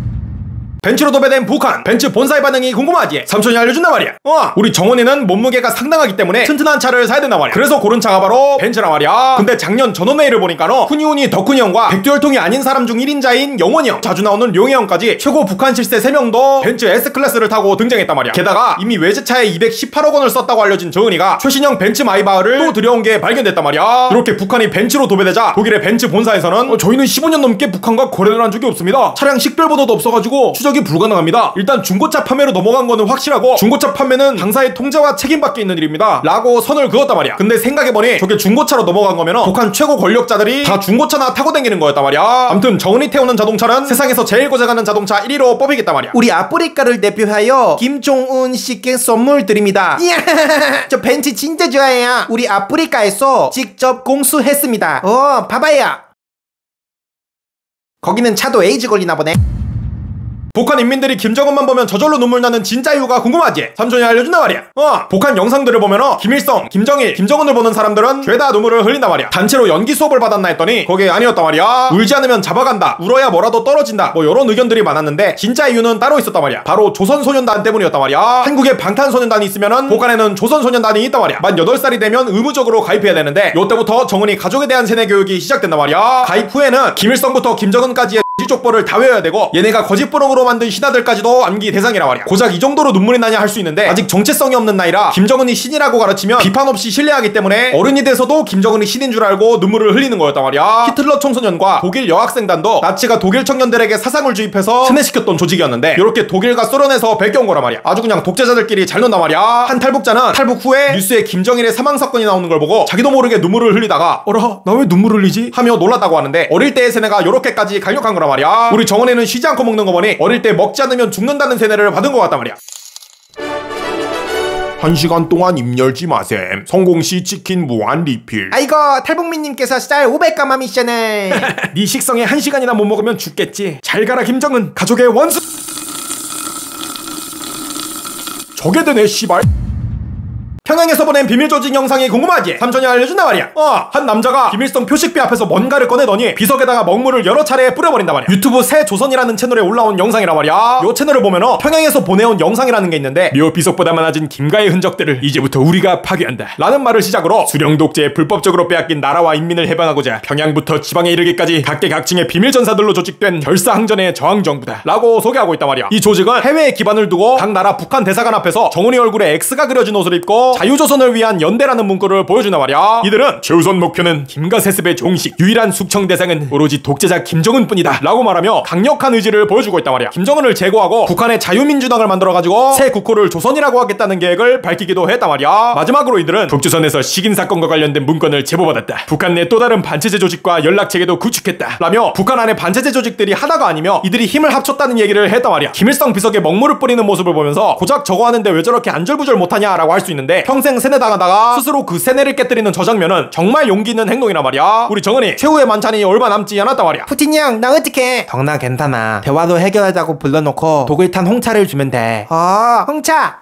벤츠로 도배된 북한, 벤츠 본사의 반응이 궁금하지? 삼촌이 알려준단 말이야. 우리 정원이는 몸무게가 상당하기 때문에 튼튼한 차를 사야 된단 말이야. 그래서 고른 차가 바로 벤츠란 말이야. 근데 작년 전원회의를 보니까 훈이훈이 덕훈이 형과 백두혈통이 아닌 사람 중 1인자인 영원이 형, 자주 나오는 룡이 형까지 최고 북한 실세 3명도 벤츠 S클래스를 타고 등장했단 말이야. 게다가 이미 외제차에 218억 원을 썼다고 알려진 정은이가 최신형 벤츠 마이바흐를 또 들여온 게 발견됐단 말이야. 이렇게 북한이 벤츠로 도배되자 독일의 벤츠 본사에서는 저희는 15년 넘게 북한과 거래를 한 적이 없습니다. 차량 식별번호도 없어가지고 추적이 불가능합니다. 일단 중고차 판매로 넘어간 거는 확실하고 중고차 판매는 당사의 통제와 책임밖에 있는 일입니다. 라고 선을 그었단 말이야. 근데 생각해보니 저게 중고차로 넘어간 거면 북한 최고 권력자들이 다 중고차나 타고 다니는 거였단 말이야. 아무튼 정은이 태우는 자동차는 세상에서 제일 고장하는 자동차 1위로 뽑히겠단 말이야. 우리 아프리카를 대표하여 김종은 씨께 선물 드립니다. 저 벤츠 진짜 좋아해요. 우리 아프리카에서 직접 공수했습니다. 봐봐요. 거기는 차도 에이즈 걸리나 보네. 북한 인민들이 김정은만 보면 저절로 눈물 나는 진짜 이유가 궁금하지? 삼촌이 알려준단 말이야. 북한 영상들을 보면 김일성, 김정일, 김정은을 보는 사람들은 죄다 눈물을 흘린단 말이야. 단체로 연기 수업을 받았나 했더니 그게 아니었단 말이야. 울지 않으면 잡아간다, 울어야 뭐라도 떨어진다, 뭐 이런 의견들이 많았는데 진짜 이유는 따로 있었단 말이야. 바로 조선소년단 때문이었단 말이야. 한국에 방탄소년단이 있으면은 북한에는 조선소년단이 있단 말이야. 만 8살이 되면 의무적으로 가입해야 되는데 요때부터 정은이 가족에 대한 세뇌 교육이 시작된단 말이야. 가입 후에는 김일성부터 김정은까지의 족보를 다 외워야 되고 얘네가 거짓부렁으로 만든 신하들까지도 암기 대상이란 말이야. 고작 이 정도로 눈물이 나냐 할 수 있는데 아직 정체성이 없는 나이라 김정은이 신이라고 가르치면 비판 없이 신뢰하기 때문에 어른이 돼서도 김정은이 신인 줄 알고 눈물을 흘리는 거였단 말이야. 히틀러 청소년과 독일 여학생단도 나치가 독일 청년들에게 사상을 주입해서 세뇌시켰던 조직이었는데 이렇게 독일과 소련에서 베껴온 거란 말이야. 아주 그냥 독재자들끼리 잘 논단 말이야. 한 탈북자는 탈북 후에 뉴스에 김정일의 사망 사건이 나오는 걸 보고 자기도 모르게 눈물을 흘리다가 어라 나 왜 눈물 흘리지? 하며 놀랐다고 하는데 어릴 때의 세뇌가 이렇게까지 강력한 거란 말이야. 우리 정은이는 쉬지 않고 먹는 거 보니 어릴 때 먹지 않으면 죽는다는 세뇌를 받은 것 같단 말이야. 1시간 동안 입 열지 마셈. 성공시 치킨 무한 리필. 아이고 탈북민님께서 쌀 500가마 미션을. 네 식성에 1시간이나 못 먹으면 죽겠지. 잘 가라 김정은, 가족의 원수. 저게 되네 씨발. 평양에서 보낸 비밀 조직 영상이 궁금하지? 삼촌이 알려준단 말이야. 한 남자가 김일성 표식비 앞에서 뭔가를 꺼내더니 비석에다가 먹물을 여러 차례 뿌려버린단 말이야. 유튜브 새조선이라는 채널에 올라온 영상이란 말이야. 요 채널을 보면 평양에서 보내온 영상이라는 게 있는데 묘 비석보다 많아진 김가의 흔적들을 이제부터 우리가 파괴한다 라는 말을 시작으로 수령 독재에 불법적으로 빼앗긴 나라와 인민을 해방하고자 평양부터 지방에 이르기까지 각계각층의 비밀 전사들로 조직된 결사항전의 저항정부다 라고 소개하고 있단 말이야. 이 조직은 해외에 기반을 두고 각 나라 북한 대사관 앞에서 정은이 얼굴에 X가 그려진 옷을 입고 자유조선을 위한 연대라는 문구를 보여준단 말이야. 이들은 최우선 목표는 김가 세습의 종식, 유일한 숙청 대상은 오로지 독재자 김정은뿐이다 라고 말하며 강력한 의지를 보여주고 있단 말이야. 김정은을 제거하고 북한의 자유민주당을 만들어가지고 새 국호를 조선이라고 하겠다는 계획을 밝히기도 했단 말이야. 마지막으로 이들은 북조선에서 식인사건과 관련된 문건을 제보받았다, 북한 내 또 다른 반체제 조직과 연락체계도 구축했다 라며 북한 안에 반체제 조직들이 하나가 아니며 이들이 힘을 합쳤다는 얘기를 했단 말이야. 김일성 비석에 먹물을 뿌리는 모습을 보면서 고작 저거 하는데 왜 저렇게 안절부절 못하냐 라고 할 수 있는데 평생 세뇌당하다가 스스로 그 세뇌를 깨뜨리는 저 장면은 정말 용기 있는 행동이란 말이야. 우리 정은이 최후의 만찬이 얼마 남지 않았단 말이야. 푸틴 형 나 어떡해? 덕나 괜찮아. 대화도 해결하자고 불러놓고 독일탄 홍차를 주면 돼. 홍차.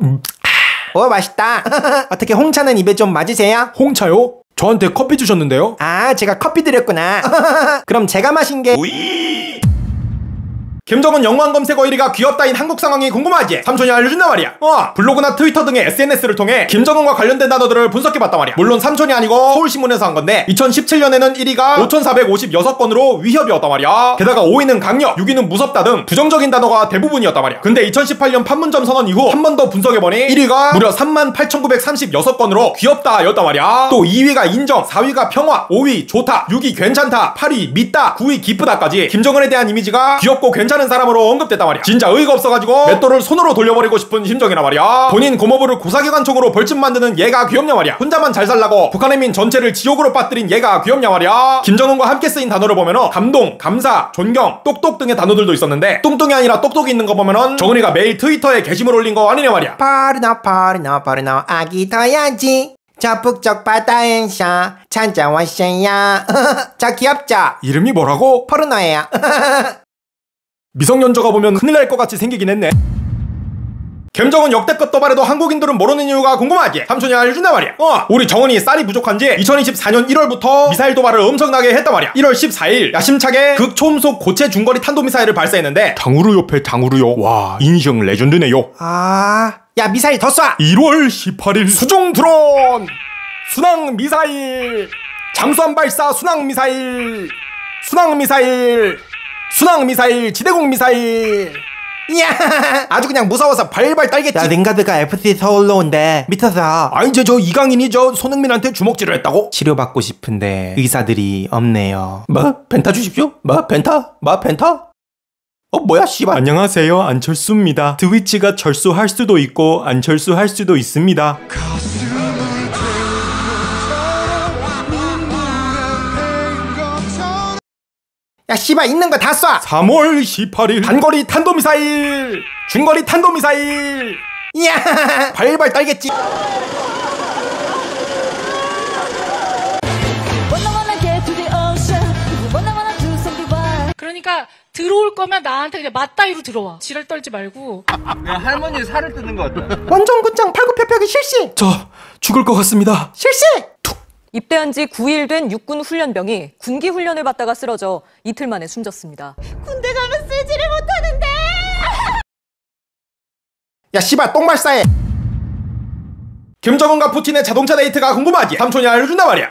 맛있다. 어떻게 홍차는 입에 좀 맞으세요? 홍차요? 저한테 커피 주셨는데요? 아 제가 커피 드렸구나. 그럼 제가 마신 게 김정은 영광 검색어 1위가 귀엽다인 한국 상황이 궁금하지? 삼촌이 알려준단 말이야. 블로그나 트위터 등의 SNS를 통해 김정은과 관련된 단어들을 분석해봤단 말이야. 물론 삼촌이 아니고 서울신문에서 한 건데 2017년에는 1위가 5456건으로 위협이었단 말이야. 게다가 5위는 강력, 6위는 무섭다 등 부정적인 단어가 대부분이었단 말이야. 근데 2018년 판문점 선언 이후 한 번 더 분석해보니 1위가 무려 38,936건으로 귀엽다 였단 말이야. 또 2위가 인정, 4위가 평화, 5위 좋다, 6위 괜찮다, 8위 믿다, 9위 기쁘다까지 김정은에 대한 이미지가 귀엽고 괜찮은 사람으로 언급됐단 말이야. 진짜 의의가 없어가지고 맷돌을 손으로 돌려버리고 싶은 심정이란 말이야. 본인 고모부를 고사기관총으로 벌침 만드는 얘가 귀엽냐 말이야. 혼자만 잘 살라고 북한의 민 전체를 지옥으로 빠뜨린 얘가 귀엽냐 말이야. 김정은과 함께 쓰인 단어를 보면은 감동, 감사, 존경, 똑똑 등의 단어들도 있었는데 뚱뚱이 아니라 똑똑이 있는 거 보면은 정은이가 매일 트위터에 게시물 올린 거 아니냐 말이야. 바르나 아기 더야지 저 북쪽 바다에서 찾아왔어요. 저 귀엽죠? 이름이 뭐라고? 포르노예요. 미성년자가 보면 큰일 날 것 같이 생기긴 했네. 김정은 역대급 도발에도 한국인들은 모르는 이유가 궁금하지? 삼촌이 알려준단 말이야. 우리 정은이 쌀이 부족한지 2024년 1월부터 미사일 도발을 엄청나게 했단 말이야. 1월 14일 야심차게 극초음속 고체 중거리 탄도미사일을 발사했는데 당우루 옆에 당우루요. 와, 인생 레전드네요. 야 미사일 더 쏴. 1월 18일 수중 드론, 순항 미사일, 잠수함 발사 순항 미사일, 순항 미사일, 순항 미사일, 지대공 미사일. 이야 아주 그냥 무서워서 발발 떨겠지. 야 링가드가 FC 서울로 온대. 미쳤어. 이제 저 이강인이 저 손흥민한테 주먹질을 했다고? 치료받고 싶은데 의사들이 없네요. 뭐? 펜타 주십시오? 뭐? 펜타? 뭐? 펜타? 뭐야 씨발. 안녕하세요, 안철수입니다. 트위치가 철수할 수도 있고 안 철수할 수도 있습니다. 야 씨발 있는 거 다 쏴. 3월 18일 단거리 탄도미사일, 중거리 탄도미사일. 이야 발발 떨겠지. 그러니까 들어올 거면 나한테 그냥 맞다이로 들어와. 지랄 떨지 말고. 그냥 할머니 살을 뜯는 거 어때? 원정 군장 팔굽혀펴기 실시. 저 죽을 것 같습니다. 실시. 입대한 지 9일 된 육군 훈련병이 군기 훈련을 받다가 쓰러져 이틀 만에 숨졌습니다. 군대 가면 쓰지를 못하는데. 야 씨발 똥 발사해. 김정은과 푸틴의 자동차 데이트가 궁금하지? 삼촌이 알려준단 말이야.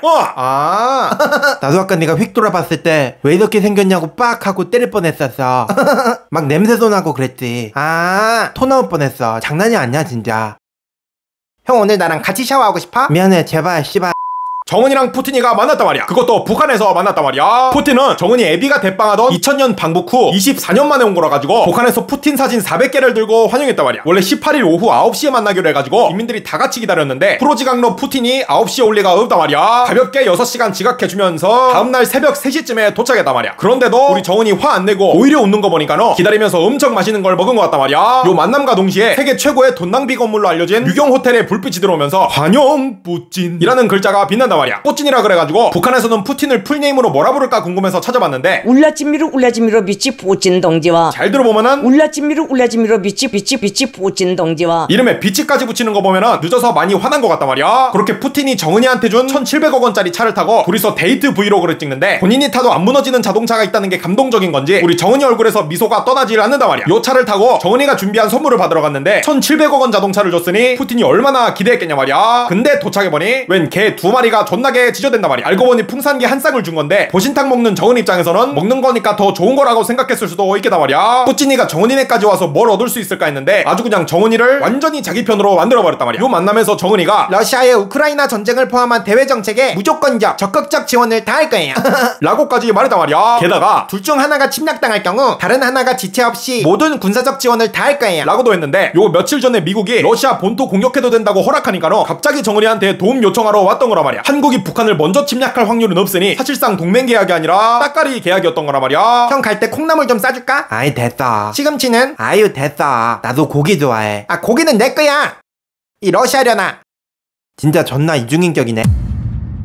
나도 아까 내가 휙 돌아봤을 때 왜 이렇게 생겼냐고 빡 하고 때릴 뻔했었어. 막 냄새도 나고 그랬지. 토 나올 뻔했어. 장난이 아니야 진짜. 형 오늘 나랑 같이 샤워하고 싶어? 미안해 제발 씨발. 정은이랑 푸틴이가 만났단 말이야. 그것도 북한에서 만났단 말이야. 푸틴은 정은이 애비가 대빵하던 2000년 방북 후 24년 만에 온 거라 가지고 북한에서 푸틴 사진 400개를 들고 환영했단 말이야. 원래 18일 오후 9시에 만나기로 해가지고 인민들이 다 같이 기다렸는데 프로지강로 푸틴이 9시에 올 리가 없단 말이야. 가볍게 6시간 지각해주면서 다음날 새벽 3시쯤에 도착했단 말이야. 그런데도 우리 정은이 화 안 내고 오히려 웃는 거 보니까 기다리면서 엄청 맛있는 걸 먹은 것 같단 말이야. 요 만남과 동시에 세계 최고의 돈 낭비 건물로 알려진 유경 호텔에 불빛이 들어오면서 환영 푸틴이라는 글자가 빛난단 말이야. 뽀찐이라 그래가지고 북한에서는 푸틴을 풀네임으로 뭐라 부를까 궁금해서 찾아봤는데 울라지미로 비치 푸친 동지와 잘 들어보면은 울라지미로 비치 푸친 동지와 이름에 비치까지 붙이는 거 보면은 늦어서 많이 화난 것 같단 말이야. 그렇게 푸틴이 정은이한테 준 1700억 원짜리 차를 타고 둘이서 데이트 브이로그를 찍는데 본인이 타도 안 무너지는 자동차가 있다는 게 감동적인 건지 우리 정은이 얼굴에서 미소가 떠나질 않는단 말이야. 요 차를 타고 정은이가 준비한 선물을 받으러 갔는데 1700억 원 자동차를 줬으니 푸틴이 얼마나 기대했겠냐 말이야. 근데 도착해보니 웬 개 2마리가 존나게 지저댄단 말이야. 알고 보니 풍산개 한 쌍을 준 건데 보신탕 먹는 정은 입장에서는 먹는 거니까 더 좋은 거라고 생각했을 수도 있겠단 말이야. 푸틴이가 정은이네까지 와서 뭘 얻을 수 있을까 했는데 아주 그냥 정은이를 완전히 자기 편으로 만들어버렸단 말이야. 요 만남에서 정은이가 러시아의 우크라이나 전쟁을 포함한 대외 정책에 무조건적 적극적 지원을 다할 거예요. 라고까지 말했단 말이야. 게다가 둘 중 하나가 침략당할 경우 다른 하나가 지체 없이 모든 군사적 지원을 다할 거예요. 라고도 했는데 요 며칠 전에 미국이 러시아 본토 공격해도 된다고 허락하니까 갑자기 정은이한테 도움 요청하러 왔던 거란 말이야. 한국이 북한을 먼저 침략할 확률은 없으니 사실상 동맹 계약이 아니라 따까리 계약이었던 거란 말이야. 형 갈 때 콩나물 좀 싸줄까? 아이 됐어. 시금치는? 아유 됐어. 나도 고기 좋아해. 고기는 내 거야. 이 러시아려나. 진짜 존나 이중인격이네.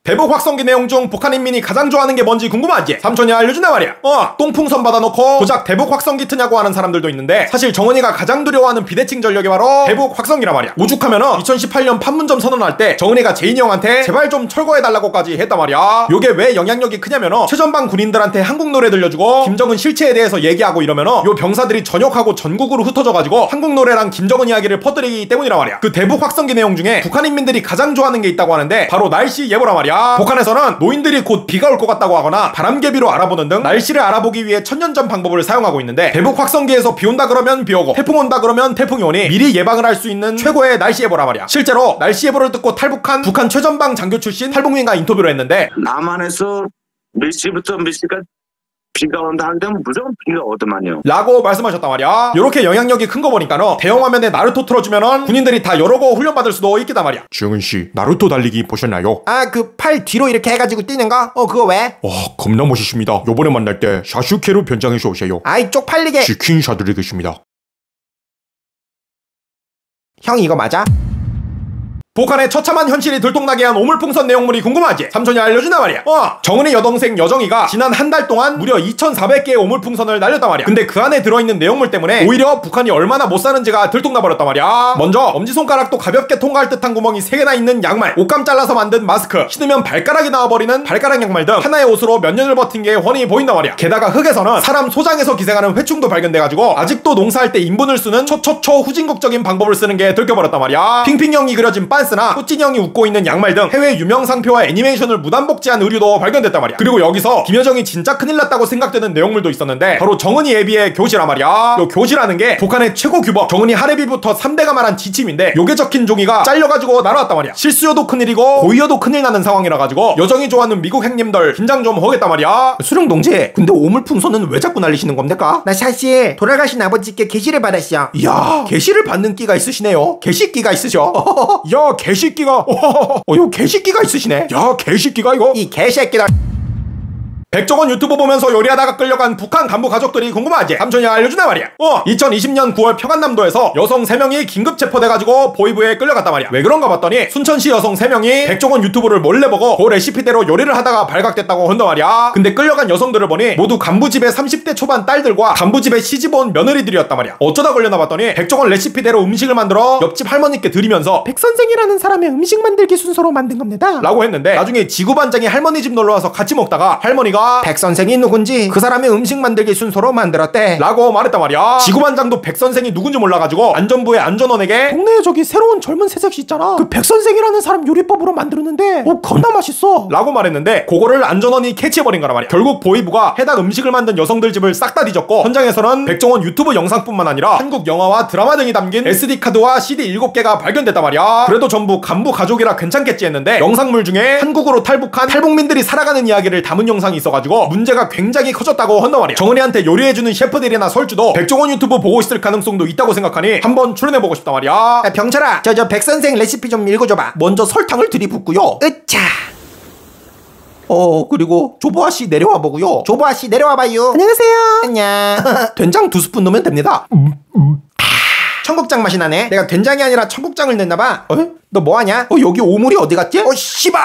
대북 확성기 내용 중 북한 인민이 가장 좋아하는 게 뭔지 궁금하지? 삼촌이 알려준단 말이야. 똥풍선 받아놓고 고작 대북 확성기 트냐고 하는 사람들도 있는데 사실 정은이가 가장 두려워하는 비대칭 전력이 바로 대북 확성기란 말이야. 오죽하면은 2018년 판문점 선언할 때 정은이가 제인이 형한테 제발 좀 철거해달라고까지 했단 말이야. 요게 왜 영향력이 크냐면은 최전방 군인들한테 한국 노래 들려주고 김정은 실체에 대해서 얘기하고 이러면은 요 병사들이 전역하고 전국으로 흩어져가지고 한국 노래랑 김정은 이야기를 퍼뜨리기 때문이란 말이야. 그 대북 확성기 내용 중에 북한 인민들이 가장 좋아하는 게 있다고 하는데 바로 날씨 예보란 말이야. 북한에서는 노인들이 곧 비가 올 것 같다고 하거나 바람개비로 알아보는 등 날씨를 알아보기 위해 천년전 방법을 사용하고 있는데 대북 확성기에서 비 온다 그러면 비 오고 태풍 온다 그러면 태풍이 오니 미리 예방을 할 수 있는 최고의 날씨 예보란 말이야. 실제로 날씨 예보를 듣고 탈북한 북한 최전방 장교 출신 탈북민과 인터뷰를 했는데 남한에서 몇 시부터 몇 시까지 비가 온다 하면 무조건 비가 오더만요 라고 말씀하셨단 말이야. 요렇게 영향력이 큰 거 보니까는 대형 화면에 나루토 틀어주면은 군인들이 다 여러 거 훈련받을 수도 있겠단 말이야. 지영은씨 나루토 달리기 보셨나요? 그 팔 뒤로 이렇게 해가지고 뛰는 거? 그거 왜? 와 겁나 멋있습니다. 요번에 만날 때 샤슈케로 변장해서 오세요. 아이 쪽팔리게. 치킨 사드리겠습니다. 형 이거 맞아? 북한의 처참한 현실이 들통나게 한 오물풍선 내용물이 궁금하지? 삼촌이 알려준단 말이야. 정은이 여동생 여정이가 지난 한 달 동안 무려 2,400개의 오물풍선을 날렸단 말이야. 근데 그 안에 들어있는 내용물 때문에 오히려 북한이 얼마나 못 사는지가 들통나버렸단 말이야. 먼저 엄지손가락도 가볍게 통과할 듯한 구멍이 3개나 있는 양말, 옷감 잘라서 만든 마스크, 신으면 발가락이 나와버리는 발가락 양말 등 하나의 옷으로 몇 년을 버틴 게 훤히 보인단 말이야. 게다가 흙에서는 사람 소장에서 기생하는 회충도 발견돼가지고 아직도 농사할 때 인분을 쓰는 초초초 후진국적인 방법을 쓰는 게 들켜버렸단 말이야. 핑핑형이 그려진 빤스나 꾸찐형이 웃고 있는 양말 등 해외 유명 상표와 애니메이션을 무단복제한 의류도 발견됐단 말이야. 그리고 여기서 김여정이 진짜 큰일 났다고 생각되는 내용물도 있었는데 바로 정은이 애비의 교시란 말이야. 요 교시라는 게 북한의 최고 규범 정은이 할애비부터 3대가 말한 지침인데 요게 적힌 종이가 잘려가지고 날아왔단 말이야. 실수여도 큰일이고 고의여도 큰일 나는 상황이라 가지고 여정이 좋아하는 미국 행님들 긴장 좀 하겠단 말이야. 수령 동지, 근데 오물풍선은 왜 자꾸 날리시는 겁니까? 나 사실 돌아가신 아버지께 계시를 받았어. 이야, 계시를 받는 끼가 있으시네요. 계시끼가 있으셔. 야, 개새끼가 요 개새끼가 있으시네. 야, 개새끼가 이거 이 개새끼다. 백종원 유튜브 보면서 요리하다가 끌려간 북한 간부 가족들이 궁금하지? 삼촌이 알려준단 말이야. 2020년 9월 평안남도에서 여성 3명이 긴급 체포돼가지고 보이부에 끌려갔단 말이야. 왜 그런가 봤더니 순천시 여성 3명이 백종원 유튜브를 몰래 보고 그 레시피대로 요리를 하다가 발각됐다고 한단 말이야. 근데 끌려간 여성들을 보니 모두 간부집의 30대 초반 딸들과 간부집에 시집 온 며느리들이었단 말이야. 어쩌다 걸려나 봤더니 백종원 레시피대로 음식을 만들어 옆집 할머니께 드리면서 백선생이라는 사람의 음식 만들기 순서로 만든 겁니다 라고 했는데 나중에 지구반장이 할머니 집 놀러와서 같이 먹다가 할머니가 백선생이 누군지 그 사람의 음식 만들기 순서로 만들었대 라고 말했단 말이야. 지구반장도 백선생이 누군지 몰라가지고 안전부의 안전원에게 동네에 저기 새로운 젊은 새색시 있잖아, 그 백선생이라는 사람 요리법으로 만들었는데 겁나 맛있어 라고 말했는데 그거를 안전원이 캐치해버린 거란 말이야. 결국 보이부가 해당 음식을 만든 여성들 집을 싹 다 뒤졌고 현장에서는 백종원 유튜브 영상뿐만 아니라 한국 영화와 드라마 등이 담긴 SD카드와 CD 7개가 발견됐단 말이야. 그래도 전부 간부 가족이라 괜찮겠지 했는데 영상물 중에 한국으로 탈북한 탈북민들이 살아가는 이야기를 담은 영상이 있어가지고 문제가 굉장히 커졌다고 한단 말이야. 정은이한테 요리해주는 셰프들이나 설주도 백종원 유튜브 보고 있을 가능성도 있다고 생각하니 한번 출연해보고 싶단 말이야. 병철아, 저 백선생 레시피 좀 읽어줘봐. 먼저 설탕을 들이붓고요. 으차. 그리고 조보아씨 내려와 보고요. 조보아씨 내려와 봐요. 안녕하세요. 안녕. 된장 2스푼 넣으면 됩니다. 청국장 맛이 나네. 내가 된장이 아니라 청국장을 냈나봐. 너 뭐하냐? 여기 오물이 어디 갔지? 씨발.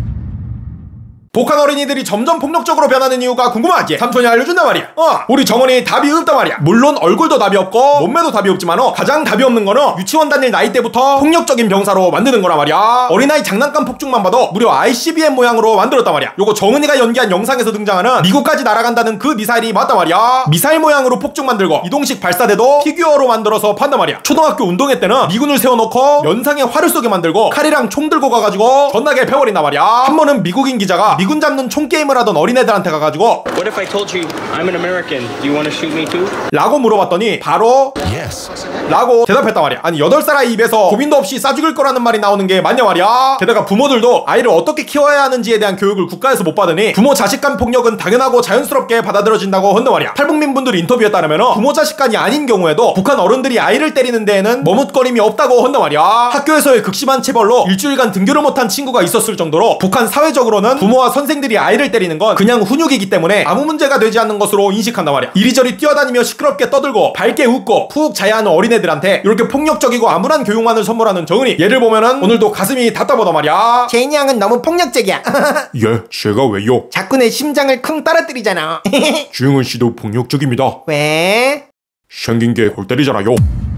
북한 어린이들이 점점 폭력적으로 변하는 이유가 궁금하지? 삼촌이 알려준단 말이야. 우리 정원이 답이 없단 말이야. 물론 얼굴도 답이 없고 몸매도 답이 없지만 가장 답이 없는 거는 유치원 다닐 나이 때부터 폭력적인 병사로 만드는 거란 말이야. 어린아이 장난감 폭죽만 봐도 무려 ICBM 모양으로 만들었단 말이야. 요거 정은이가 연기한 영상에서 등장하는 미국까지 날아간다는 그 미사일이 맞단 말이야. 미사일 모양으로 폭죽 만들고 이동식 발사대도 피규어로 만들어서 판단 말이야. 초등학교 운동회 때는 미군을 세워놓고 연상에 활을 쏘게 만들고 칼이랑 총 들고 가가지고 전나게 패버린단 말이야. 한 번은 미국인 기자가 미군 잡는 총 게임을 하던 어린애들한테 가가지고 What if I told you I'm an American? Do you want to shoot me too? 라고 물어봤더니 바로 Yes 라고 대답했단 말이야. 아니 8살 아이 입에서 고민도 없이 싸죽일 거라는 말이 나오는 게 맞냐 말이야. 게다가 부모들도 아이를 어떻게 키워야 하는지에 대한 교육을 국가에서 못 받으니 부모 자식 간 폭력은 당연하고 자연스럽게 받아들여진다고 한단 말이야. 탈북민분들 인터뷰에 따르면 부모 자식 간이 아닌 경우에도 북한 어른들이 아이를 때리는 데에는 머뭇거림이 없다고 한단 말이야. 학교에서의 극심한 체벌로 일주일간 등교를 못한 친구가 있었을 정도로 북한 사회적으로는 부모와 선생들이 아이를 때리는 건 그냥 훈육이기 때문에 아무 문제가 되지 않는 것으로 인식한단 말이야. 이리저리 뛰어다니며 시끄럽게 떠들고 밝게 웃고 푹 자해하는 어린애들한테 이렇게 폭력적이고 암울한 교육만을 선물하는 정은이, 얘를 보면은 오늘도 가슴이 답답하다 말이야. 제인이 양은 너무 폭력적이야. 예, 제가 왜요? 자꾸 내 심장을 쿵 떨어뜨리잖아. 주영은 씨도 폭력적입니다. 왜? 생긴 게 골 때리잖아요.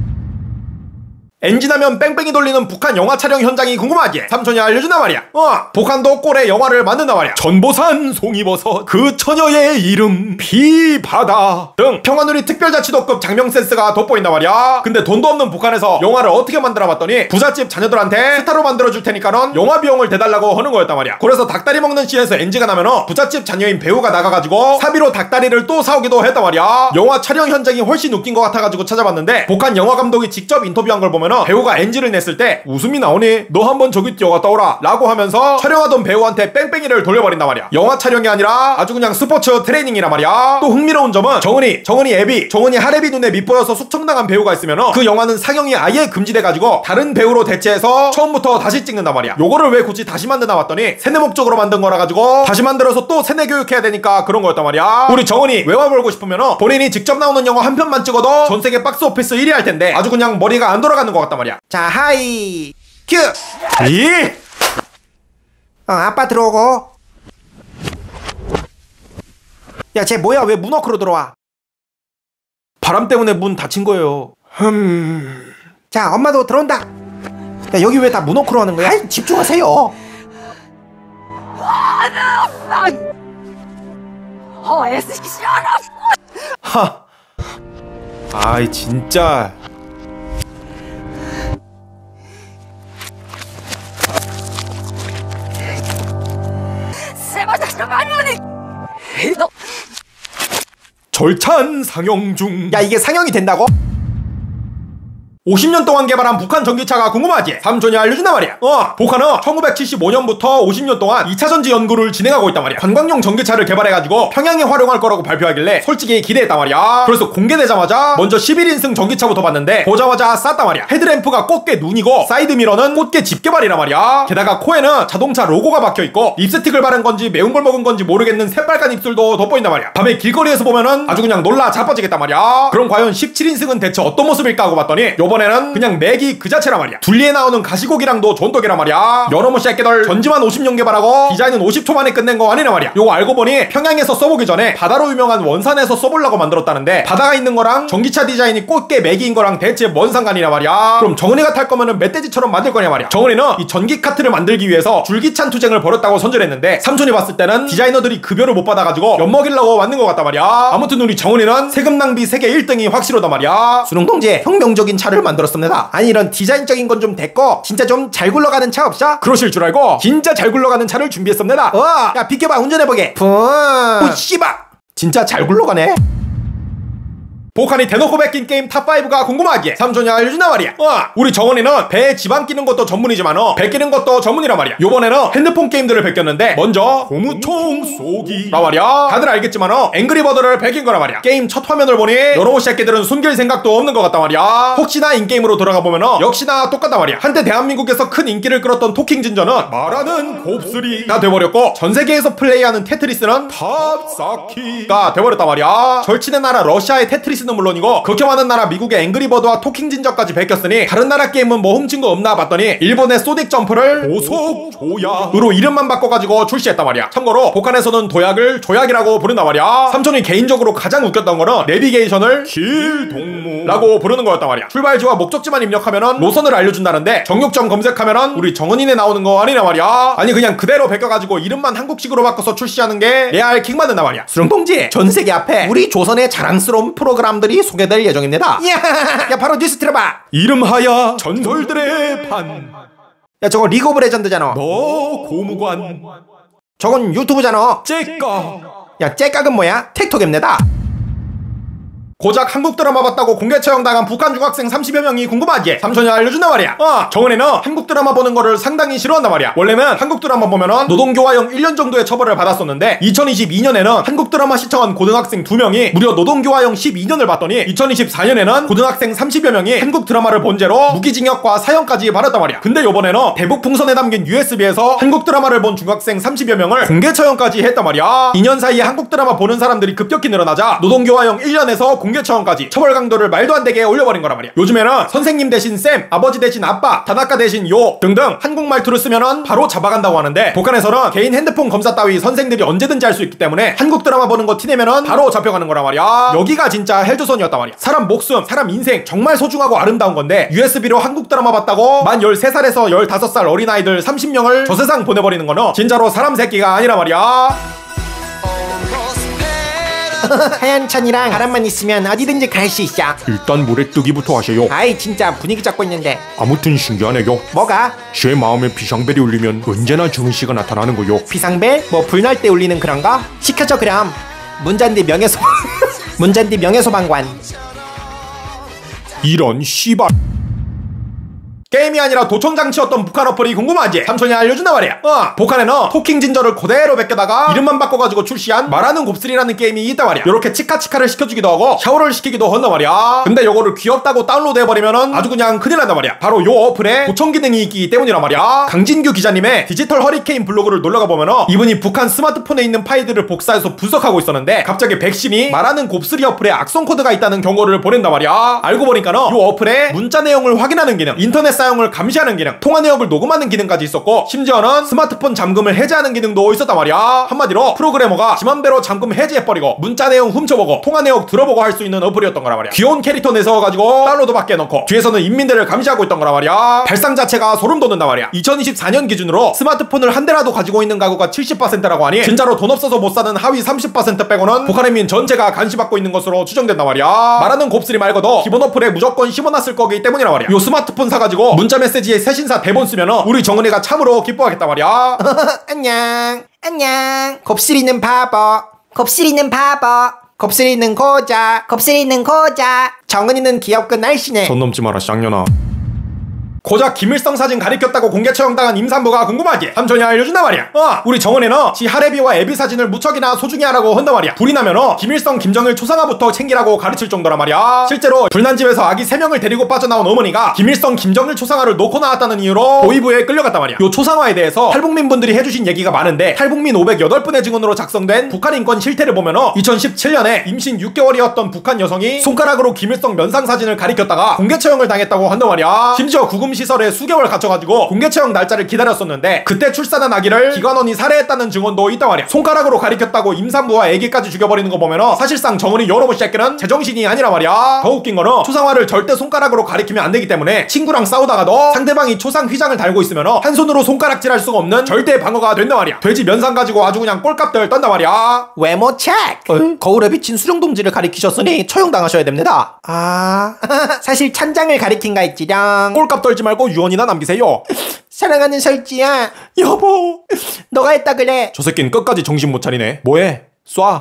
엔진하면 뺑뺑이 돌리는 북한 영화 촬영 현장이 궁금하지? 삼촌이 알려준단 말이야. 북한도 꼴에 영화를 만든단 말이야. 전보산, 송이버섯, 그 처녀의 이름, 비바다 등 평화누리 특별자치도급 장명 센스가 돋보인단 말이야. 근데 돈도 없는 북한에서 영화를 어떻게 만들어 봤더니 부잣집 자녀들한테 스타로 만들어줄 테니까는 영화 비용을 대달라고 하는 거였단 말이야. 그래서 닭다리 먹는 씬에서 NG가 나면은 부잣집 자녀인 배우가 나가가지고 사비로 닭다리를 또 사오기도 했단 말이야. 영화 촬영 현장이 훨씬 웃긴 것 같아가지고 찾아봤는데, 북한 영화 감독이 직접 인터뷰한 걸 보면은 배우가 NG를 냈을 때 웃음이 나오니 너 한번 저기 뛰어갔다 오라 라고 하면서 촬영하던 배우한테 뺑뺑이를 돌려버린단 말이야. 영화 촬영이 아니라 아주 그냥 스포츠 트레이닝이란 말이야. 또 흥미로운 점은 정은이 애비, 정은이 하레비 눈에 밑보여서 숙청당한 배우가 있으면은 그 영화는 상영이 아예 금지돼가지고 다른 배우로 대체해서 처음부터 다시 찍는단 말이야. 요거를 왜 굳이 다시 만드나 봤더니 세뇌 목적으로 만든 거라 가지고 다시 만들어서 또 세뇌 교육해야 되니까 그런 거였단 말이야. 우리 정은이 외화 벌고 싶으면은 본인이 직접 나오는 영화 한 편만 찍어도 전세계 박스오피스 1위 할 텐데 아주 그냥 머리가 안 돌아가는 것 같단 말이야. 자, 하이 큐. 이 아빠 들어오고. 야, 쟤 뭐야? 왜 문워크로 들어와? 바람 때문에 문 닫힌 거예요. 자, 엄마도 들어온다. 야, 여기 왜 다 문워크로 하는 거야? 아이, 집중하세요. 하. 아이 진짜. 절찬 상영 중. 야, 이게 상영이 된다고? 50년 동안 개발한 북한 전기차가 궁금하지? 삼촌이 알려준단 말이야. 북한은 1975년부터 50년 동안 2차 전지 연구를 진행하고 있단 말이야. 관광용 전기차를 개발해가지고 평양에 활용할 거라고 발표하길래 솔직히 기대했단 말이야. 그래서 공개되자마자 먼저 11인승 전기차부터 봤는데 보자마자 쌌단 말이야. 헤드램프가 꽃게 눈이고 사이드미러는 꽃게 집게발이란 말이야. 게다가 코에는 자동차 로고가 박혀있고 립스틱을 바른 건지 매운 걸 먹은 건지 모르겠는 새빨간 입술도 돋보인단 말이야. 밤에 길거리에서 보면은 아주 그냥 놀라 자빠지겠단 말이야. 그럼 과연 17인승은 대체 어떤 모습일까 하고 봤더니 요번에는 그냥 맥이 그 자체란 말이야. 둘리에 나오는 가시고기랑도 존독이란 말이야. 여러모 새끼들 전지만 50년 개발하고 디자인은 50초 만에 끝낸 거 아니란 말이야. 요거 알고 보니 평양에서 써보기 전에 바다로 유명한 원산에서 써보려고 만들었다는데 바다가 있는 거랑 전기차 디자인이 꽃게 맥인 거랑 대체 뭔 상관이냐 말이야. 그럼 정은이가 탈 거면은 멧돼지처럼 만들 거냐 말이야. 정은이는 이 전기 카트를 만들기 위해서 줄기찬 투쟁을 벌였다고 선전했는데 삼촌이 봤을 때는 디자이너들이 급여를 못 받아가지고 엿먹이려고 만든 것 같단 말이야. 아무튼 우리 정은이는 세금 낭비 세계 1등이 확실하단 말이야. 수능동지 혁명적인 차를 만들었습니다. 아니, 이런 디자인적인 건 좀 됐고 진짜 좀 잘 굴러가는 차 없어? 그러실 줄 알고 진짜 잘 굴러가는 차를 준비했습니다. 야, 비켜봐, 운전해보게. 오, 씨발, 진짜 잘 굴러가네. 북한이 대놓고 베낀 게임 탑5가 궁금하기에 삼촌이 알려준단 말이야. 우리 정원이는 배에 지방 끼는 것도 전문이지만 배 끼는 것도 전문이란 말이야. 요번에는 핸드폰 게임들을 베꼈는데 먼저 고무총 쏘기란 말이야. 다들 알겠지만 앵그리버드를 베낀 거란 말이야. 게임 첫 화면을 보니 여러모 새끼들은 숨길 생각도 없는 것 같단 말이야. 혹시나 인게임으로 돌아가 보면은 역시나 똑같단 말이야. 한때 대한민국에서 큰 인기를 끌었던 토킹 진저는 말하는 곱슬이가 돼버렸고, 전세계에서 플레이하는 테트리스는 탑사키가 돼버렸단 말이야. 절친의 나라 러시아의 테트리스 는 물론이고 그렇게 많은 나라 미국의 앵그리버드와 토킹 진저까지 베꼈으니 다른 나라 게임은 뭐 훔친 거 없나 봤더니 일본의 소닉 점프를 고속 조약으로 이름만 바꿔가지고 출시했단 말이야. 참고로 북한에서는 도약을 조약이라고 부른단 말이야. 삼촌이 개인적으로 가장 웃겼던 거는 내비게이션을 길동무라고 부르는 거였단 말이야. 출발지와 목적지만 입력하면은 노선을 알려준다는데 정육점 검색하면은 우리 정은이네 나오는 거 아니란 말이야. 아니 그냥 그대로 베껴가지고 이름만 한국식으로 바꿔서 출시하는 게 레알 킥받는단 말이야. 수령동지, 전세계 앞에 우리 조선의 자랑스러운 프로그램들이 소개될 예정입니다. 야, 바로 뉴스 들어봐. 이름하여 전설들의 판. 야, 저거 리그 오브 레전드잖아. 너 고무관. 저건 유튜브잖아. 째까. 야, 째깍은 뭐야? 틱톡입니다. 고작 한국 드라마 봤다고 공개 처형당한 북한 중학생 30여 명이 궁금하기에 삼촌이 알려준단 말이야. 정은이는 한국 드라마 보는 거를 상당히 싫어한단 말이야. 원래는 한국 드라마 보면은 노동교화형 1년 정도의 처벌을 받았었는데 2022년에는 한국 드라마 시청한 고등학생 2명이 무려 노동교화형 12년을 받더니 2024년에는 고등학생 30여 명이 한국 드라마를 본 죄로 무기징역과 사형까지 받았단 말이야. 근데 요번에는 대북 풍선에 담긴 USB에서 한국 드라마를 본 중학생 30여 명을 공개 처형까지 했단 말이야. 2년 사이에 한국 드라마 보는 사람들이 급격히 늘어나자 노동교화형 1년에서 공개 차원까지 처벌 강도를 말도 안 되게 올려버린 거란 말이야. 요즘에는 선생님 대신 쌤, 아버지 대신 아빠, 다나카 대신 요 등등 한국 말투를 쓰면은 바로 잡아간다고 하는데, 북한에서는 개인 핸드폰 검사 따위 선생들이 언제든지 할 수 있기 때문에 한국 드라마 보는 거 티내면은 바로 잡혀가는 거란 말이야. 여기가 진짜 헬조선이었단 말이야. 사람 목숨, 사람 인생 정말 소중하고 아름다운 건데 USB로 한국 드라마 봤다고 만 13살에서 15살 어린아이들 30명을 저 세상 보내버리는 거는 진짜로 사람 새끼가 아니란 말이야. 하얀 천이랑 바람만 있으면 어디든지 갈 수 있어. 일단 물에 뜨기부터 하세요. 아이 진짜 분위기 잡고 있는데. 아무튼 신기하네요. 뭐가? 제 마음에 비상벨이 울리면 언제나 정은씨가 나타나는 거요. 비상벨? 뭐 불날 때 울리는 그런 거? 시켜줘 그럼. 문잔디 명예소 문잔디 명예소방관. 이런 씨발. 게임이 아니라 도청장치였던 북한 어플이 궁금하지? 삼촌이 알려준단 말이야. 북한에는 토킹 진저를 그대로 베껴다가 이름만 바꿔가지고 출시한 말하는 곱슬이라는 게임이 있단 말이야. 요렇게 치카치카를 시켜주기도 하고 샤워를 시키기도 한단 말이야. 근데 요거를 귀엽다고 다운로드 해버리면은 아주 그냥 큰일 난단 말이야. 바로 요 어플에 도청 기능이 있기 때문이란 말이야. 강진규 기자님의 디지털 허리케인 블로그를 놀러가 보면은 이분이 북한 스마트폰에 있는 파일들을 복사해서 분석하고 있었는데, 갑자기 백신이 말하는 곱슬이 어플에 악성 코드가 있다는 경고를 보낸단 말이야. 알고 보니까는 요 어플에 문자 내용을 확인하는 기능, 인터넷 사용을 감시하는 기능, 통화 내역을 녹음하는 기능까지 있었고, 심지어는 스마트폰 잠금을 해제하는 기능도 있었단 말이야. 한마디로 프로그래머가 지맘대로 잠금 해제해버리고 문자 내용 훔쳐보고 통화 내역 들어보고 할 수 있는 어플이었던 거란 말이야. 귀여운 캐릭터 내세워가지고 다운로드 받게 해놓고 뒤에서는 인민들을 감시하고 있던 거란 말이야. 발상 자체가 소름 돋는단 말이야. 2024년 기준으로 스마트폰을 한 대라도 가지고 있는 가구가 70%라고 하니 진짜로 돈 없어서 못 사는 하위 30% 빼고는 북한의 민 전체가 감시받고 있는 것으로 추정된단 말이야. 말하는 곱슬이 말고도 기본 어플에 무조건 씹어놨을 거기 때문이란 말이야. 요 스마트폰 사가지고 문자 메시지에 새신사 대본 쓰면은 우리 정은이가 참으로 기뻐하겠단 말이야. 안녕 안녕. 곱슬이는 바보, 곱슬이는 바보, 곱슬이는 고자, 곱슬이는 고자. 정은이는 귀엽고 날씬해. 선 넘지 마라 쌍년아. 고작 김일성 사진 가리켰다고 공개 처형당한 임산부가 궁금하지? 삼촌이 알려준단 말이야. 우리 정원이는 지 할애비와 애비 사진을 무척이나 소중히 하라고 한단 말이야. 불이 나면은 김일성 김정일 초상화부터 챙기라고 가르칠 정도란 말이야. 실제로 불난 집에서 아기 3명을 데리고 빠져나온 어머니가 김일성 김정일 초상화를 놓고 나왔다는 이유로 보위부에 끌려갔단 말이야. 요 초상화에 대해서 탈북민분들이 해주신 얘기가 많은데, 탈북민 508분의 증언으로 작성된 북한 인권 실태를 보면은 2017년에 임신 6개월이었던 북한 여성이 손가락으로 김일성 면상 사진을 가리켰다가 공개 처형을 당했다고 한단 말이야. 심지어 구금 시설에 수개월 갇혀가지고 공개 처형 날짜를 기다렸었는데, 그때 출산한 아기를 기관원이 살해했다는 증언도 있단 말이야. 손가락으로 가리켰다고 임산부와 아기까지 죽여버리는 거 보면은 사실상 정은이 여러분 새끼는 제정신이 아니란 말이야. 더 웃긴 거는 초상화를 절대 손가락으로 가리키면 안 되기 때문에 친구랑 싸우다가도 상대방이 초상 휘장을 달고 있으면은 한 손으로 손가락질할 수가 없는 절대 방어가 된단 말이야. 돼지 면상 가지고 아주 그냥 꼴값들 떤단 말이야. 외모 체크. 거울에 비친 수령동지를 가리키셨으니 처형당하셔야 됩니다. 사실 찬장을 가리킨가 했지랑. 꼴값 떨지 말고 유언이나 남기세요. 사랑하는 설지야, 여보, 너가 했다 그래. 저 새끼는 끝까지 정신 못 차리네. 뭐해? 쏴.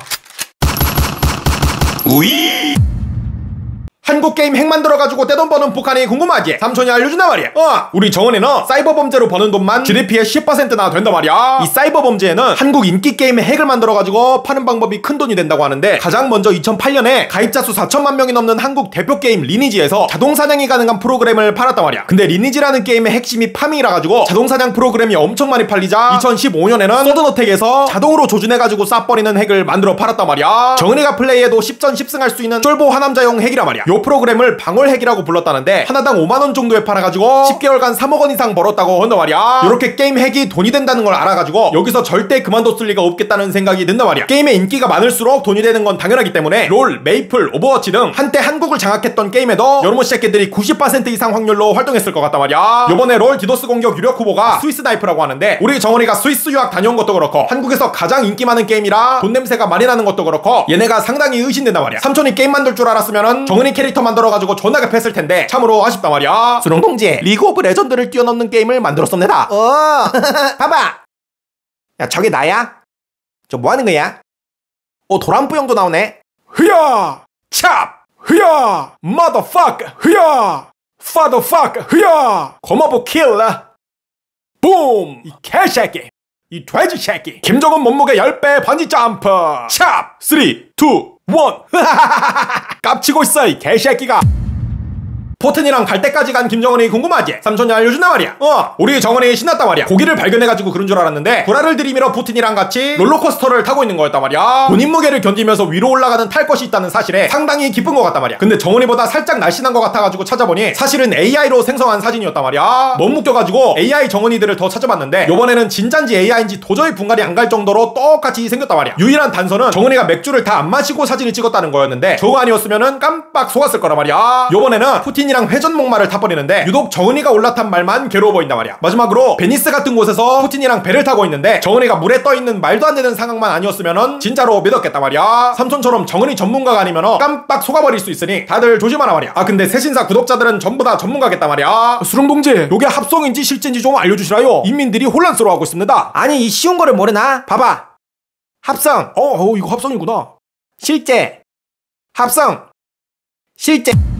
우이. 한국 게임 핵 만들어가지고 떼돈 버는 북한이 궁금하지? 삼촌이 알려준단 말이야. 우리 정은이는 사이버 범죄로 버는 돈만 GDP의 10%나 된단 말이야. 이 사이버 범죄에는 한국 인기 게임의 핵을 만들어가지고 파는 방법이 큰 돈이 된다고 하는데, 가장 먼저 2008년에 가입자 수 4천만 명이 넘는 한국 대표 게임 리니지에서 자동 사냥이 가능한 프로그램을 팔았단 말이야. 근데 리니지라는 게임의 핵심이 파밍이라 가지고 자동 사냥 프로그램이 엄청 많이 팔리자 2015년에는 서든어택에서 자동으로 조준해가지고 쏴버리는 핵을 만들어 팔았단 말이야. 정은이가 플레이해도 10전 10승 할 수 있는 쫄보 하남자용 핵이란 말이야. 요 프로그램을 방울핵이라고 불렀다는데, 하나당 5만원 정도에 팔아가지고 10개월간 3억원 이상 벌었다고 한단 말이야. 이렇게 게임 핵이 돈이 된다는 걸 알아가지고 여기서 절대 그만뒀을 리가 없겠다는 생각이 든단 말이야. 게임의 인기가 많을수록 돈이 되는 건 당연하기 때문에 롤, 메이플, 오버워치 등 한때 한국을 장악했던 게임에도 여러분 새끼들이 90% 이상 확률로 활동했을 것 같단 말이야. 요번에 롤 디도스 공격 유력 후보가 스위스 나이프라고 하는데, 우리 정원이가 스위스 유학 다녀온 것도 그렇고 한국에서 가장 인기 많은 게임이라 돈 냄새가 많이 나는 것도 그렇고 얘네가 상당히 의심된단 말이야. 삼촌이 게임 만들 줄 알았으면은 정은이 캐릭터 만들어가지고 존나 급했을 텐데 참으로 아쉽단 말이야. 수롱동지, 리그 오브 레전드를 뛰어넘는 게임을 만들었습니다. 봐봐. 야, 저게 나야? 저 뭐하는 거야? 도란뿌 형도 나오네. 흐야 찹 흐야 motherfucker 흐야 fatherfucker 흐야 고마부 킬러 붐. 이 개새끼, 이 돼지 새끼. 김정은 몸무게 10배 번지 점프. 찹 3, 2, 1. 깝치고 있어 이 개새끼가. 포튼이랑 갈 때까지 간 김정은이 궁금하지? 삼촌이 알려준단 말이야. 우리 정은이 신났단 말이야. 고기를 발견해가지고 그런 줄 알았는데 구라를 들이밀어 푸틴이랑 같이 롤러코스터를 타고 있는 거였단 말이야. 본인 무게를 견디면서 위로 올라가는 탈 것이 있다는 사실에 상당히 기쁜 것 같단 말이야. 근데 정은이보다 살짝 날씬한 것 같아가지고 찾아보니 사실은 AI로 생성한 사진이었단 말이야. 너무 웃겨가지고 AI 정은이들을 더 찾아봤는데 요번에는 진짠지 AI인지 도저히 분간이 안 갈 정도로 똑같이 생겼단 말이야. 유일한 단서는 정은이가 맥주를 다 안 마시고 사진을 찍었다는 거였는데 저거 아니었으면은 깜빡 속았을 거란 말이야. 요번에는 푸틴이랑 회전목마를 타버리는데 유독 정은이가 올라탄 말만 괴로워 보인단 말이야. 마지막으로 베니스 같은 곳에서 푸틴이랑 배를 타고 있는데 정은이가 물에 떠있는 말도 안 되는 상황만 아니었으면은 진짜로 믿었겠단 말이야. 삼촌처럼 정은이 전문가가 아니면 깜빡 속아버릴 수 있으니 다들 조심하라 말이야. 근데 새신사 구독자들은 전부 다 전문가겠단 말이야. 수릉동지 요게 합성인지 실제인지 좀 알려주시라요. 인민들이 혼란스러워하고 있습니다. 아니 이 쉬운 거를 모르나? 봐봐. 합성 이거 합성이구나. 실제 합성 실제